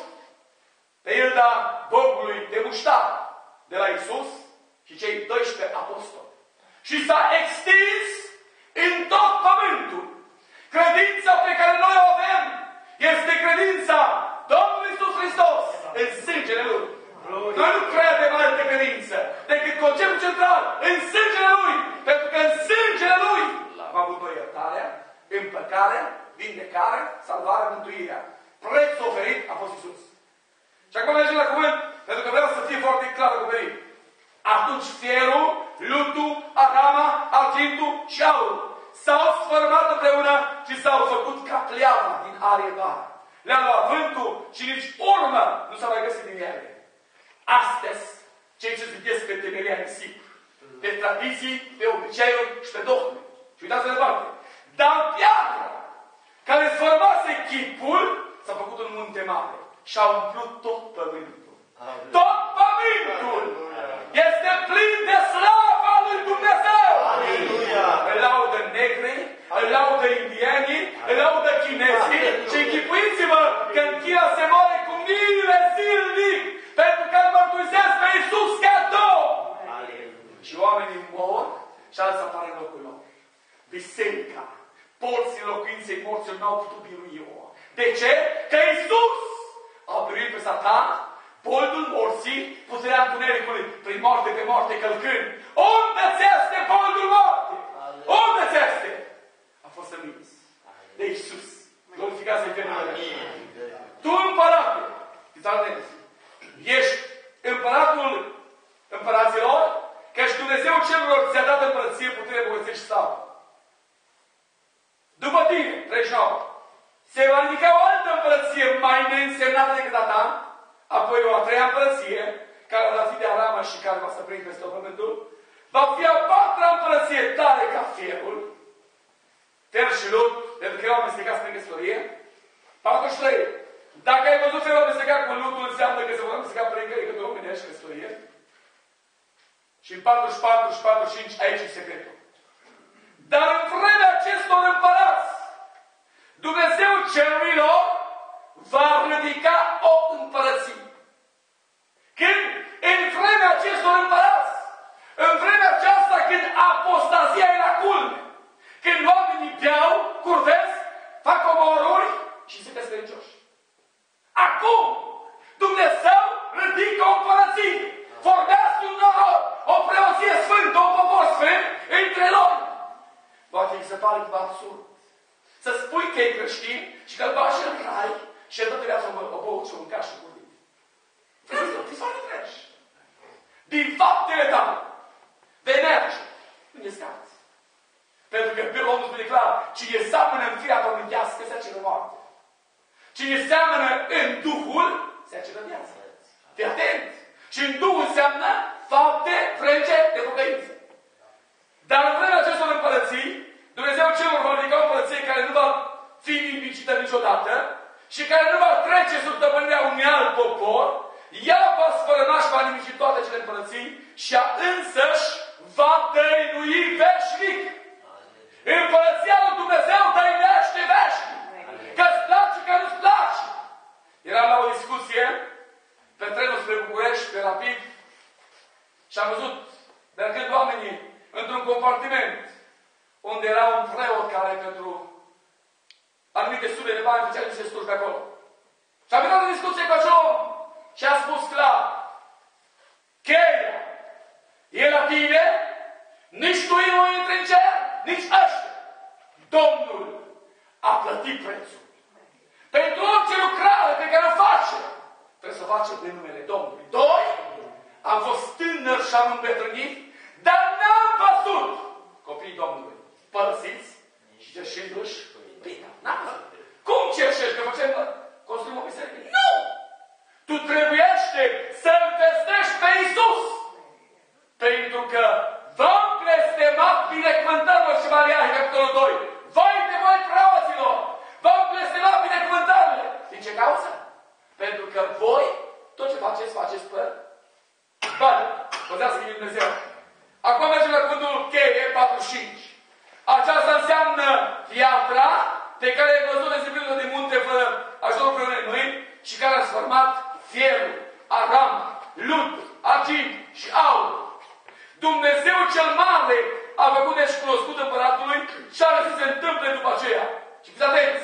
pe Ilda Bogului de muștar de la Iisus și cei doisprezece apostoli. Și s-a extins în tot pământul. Credința pe care noi o avem este credința Domnului Iisus Hristos în sângele Lui. Noi nu credem alte credință decât conceptul central în sângele Lui. Pentru că în sângele Lui am avut o iertare, împăcare, vindecare, salvare, mântuirea. Prețul oferit a fost Iisus. Și acum mergem la cuvânt, pentru că vreau să fie foarte clar acoperit. Atunci fierul, lutul, arama, argintul și aurul s-au sfărmat împreună și s-au făcut ca pleava din arie doar. Le-a luat vântul și nici urmă nu s-a mai găsit din ele. Astăzi, cei ce zidesc pe temelia nisip, pe tradiții, pe obiceiuri și pe dogme. Și uitați-vă departe. Dar piatra care sfărmase chipul s-a făcut un munte mare și a umplut tot pământul. Tot pământul este plin de slava lui Dumnezeu. Îl laudă negri, îl laudă indienii, îl laudă chinezii și închipuiți-vă că în China se moare cu mile zilnic pentru că îl mărturisesc pe Iisus ca Domn. Și oamenii mor și alții apar în locul lor. Biserica, porții locuinței morților n-au putut birui-o. De ce? Că Iisus a biruit pe Satan, boldul morții, puterea întunericului, prin moarte pe moarte călcând. Unde ți este boldul moarte? Unde ți este? A fost învins de Iisus. Glorificați-i pe numele. Tu, împărate, ești împăratul împăraților, căci Dumnezeu celor ți-a dat împărăție, putere, bogăție și slavă. După tine, treizeci și nouă, se va ridica o altă împărăție mai neînsemnată decât a ta, apoi o a treia împărăție, care va fi de aramă și care va să prinde peste tot pământul, va fi a patra împărăție tare ca fierul, fer și lut, pentru că erau amestecați prin căsătorie. patruzeci și trei. Dacă ai văzut ferul amestecat cu lutul, înseamnă că se vor amesteca prin către omenești căsătorie. Și în patruzeci și patru și patruzeci și cinci, aici e secretul. Dar în vremea acestor împărați, Dumnezeu cerurilor va ridica o împărăție. Când în vremea acestor împărați, în vremea aceasta când apostazia e la culme, când oamenii beau, curvesc, fac omoruri și se descredincioși. Acum, Dumnezeu ridică o împărăție, formează un norod, o preoție sfântă, un popor sfânt între lor. Poate îi se pare ceva absurd. Să spui că e creștin și că îl bagi în rai și el tot viața o băut și o mânca și cu tine. Trebuie să o treci. Din faptele tale vei merge. Nu e scați. Pentru că Omul spune clar, cine seamănă în firea pământească se aceră moarte. Cine seamănă în Duhul se aceră viață. Fii atent. Și în Duhul înseamnă fapte frânce de pocăință. Dar în vremea acestor împărății, Dumnezeu celor va ridica o împărăție care nu va fi nimicită niciodată și care nu va trece sub stăpânirea unui alt popor, ea va sfărâma și va nimici toate cele împărății și ea însăși va dăinui veșnic. Împărăția lui Dumnezeu dăinește veșnic. Că-ți place, că nu-ți place. Eram la o discuție pe trenul spre București, pe Rapid, și am văzut, mergând oamenii într-un compartiment unde era un preot care pentru anumite sume de bani făcea niște slujbe acolo. Și am venit o discuție cu acel om și a spus clar, cheia e la tine, nici tu nu intri în cer, nici ăștia. Domnul a plătit prețul. Pentru orice lucrare pe care o face, trebuie să o facem în numele Domnului. Doi, am fost tânăr și am îmbătrânit, dar n-am văzut copiii Domnului părăsiți și cerșindu-și pina. N-am văzut. Cum cerșești? Că facem, construim o biserică? Nu! Tu trebuiește să-L vestești pe Iisus. că v-am blestemat binecuvântărilor și Mariahe, capitolul doi. Vai de voi, preoților! V-am blestemat binecuvântările. Din ce cauză? Pentru că voi, tot ce faceți, faceți pe bani. Păzească-i Dumnezeu. Acum mergem la cuvântul cheie, patruzeci și cinci. Aceasta înseamnă piatra pe care ai văzut dezibilă de munte fără ajutorul vreunei mâini și care a sfărmat fierul, aram, lut, argint și aur. Dumnezeu cel mare a făcut deci cunoscut împăratului și are să se întâmple după aceea. Și fiți atenți!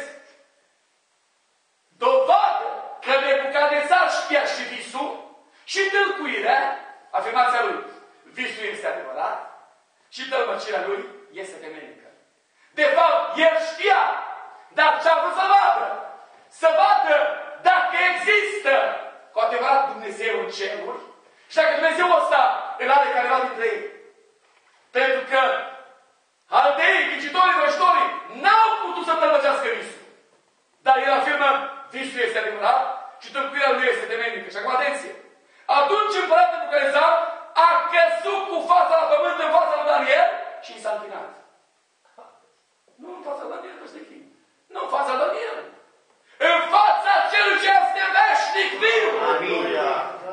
Dovadă că Nebucadnețar știa și visul și tâlcuirea, afirmația lui. Visul este adevărat și tălmăcirea lui este temenică. De fapt, el știa, dar ce-a vrut să vadă? Să vadă dacă există cu adevărat Dumnezeu în ceruri și dacă Dumnezeu ăsta îl are careva dintre ei. Pentru că aldeii, ghicitorii, vrăjitorii n-au putut să tălmăcească visul. Dar el afirmă, visul este adevărat și tâlcuirea lui este temenică. Și acum atenție! Atunci împăratul Nebucadnețar a căzut cu fața la pământ în fața lui Daniel și i s-a închinat. Nu în fața lui Daniel, că știi. Nu în fața lui Daniel. În fața celui ce este veșnic viu. Aleluia.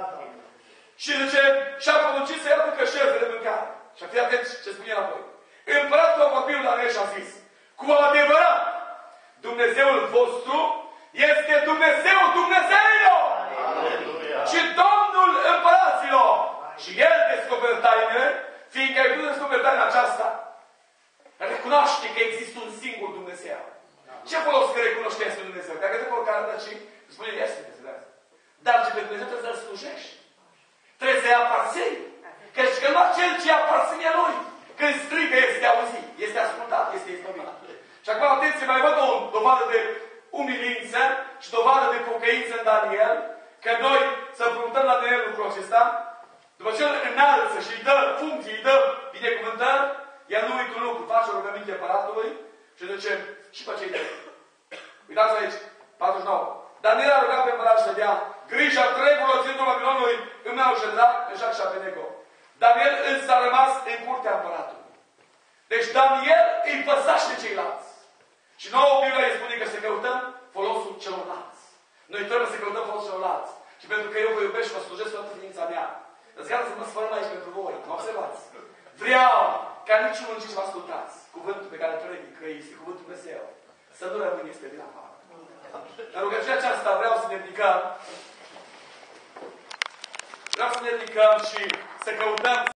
Și zice, și-a poruncit să ia ducă șerpe de mâncare. Și fii atenți ce spune apoi. Împăratul a vorbit lui Daniel și a zis, cu adevărat, Dumnezeul vostru este Dumnezeu Dumnezeilor. Aleluia. Și Domnul împăraților. Și El descoperă tainele, fiindcă ai putut descoperi taina aceasta. Recunoaște că există un singur Dumnezeu. Ce folos că recunoștești un Dumnezeu? Dacă te vor care și spune, este Dumnezeu. Dar ce pe Dumnezeu trebuie să-L slujești. Trebuie să-i aparțini. Căci că doar cel ce aparține Lui, când strigă, este auzit, este ascultat, este izbăvit. Și acum, atenție, mai văd o dovadă de umilință și dovadă de pocăință în Daniel, că noi să împrumutăm la Daniel lucrul acesta. După ce îl înalță și îi dă funcții, îi dă binecuvântări, el nu uită un lucru, face o rugăminte împăratului și zice, și pe cei doi. Uitați aici, patruzeci și nouă. Daniel a rugat pe împărat să dea grija treburilor țintul Babilonului în mea Uședrat, Meșac și Abednego. Daniel însă a rămas în curtea împăratului. Deci Daniel îi păsaște ceilalți. Și nouă Biblia îi spune că să căutăm folosul celorlalți. Noi trebuie să căutăm folosul celorlalți. Și pentru că eu vă iubesc și vă slujesc toată ființa mea. Îți gata să mă sfărăm aici pentru voi. Mă observați? Vreau ca niciunul dintre ce vă ascultați cuvântul pe care trebuie că este cuvântul Dumnezeu să nu rămâneți pe din afară. În rugăciunea aceasta vreau să ne ridicăm vreau să ne ridicăm și să căutăm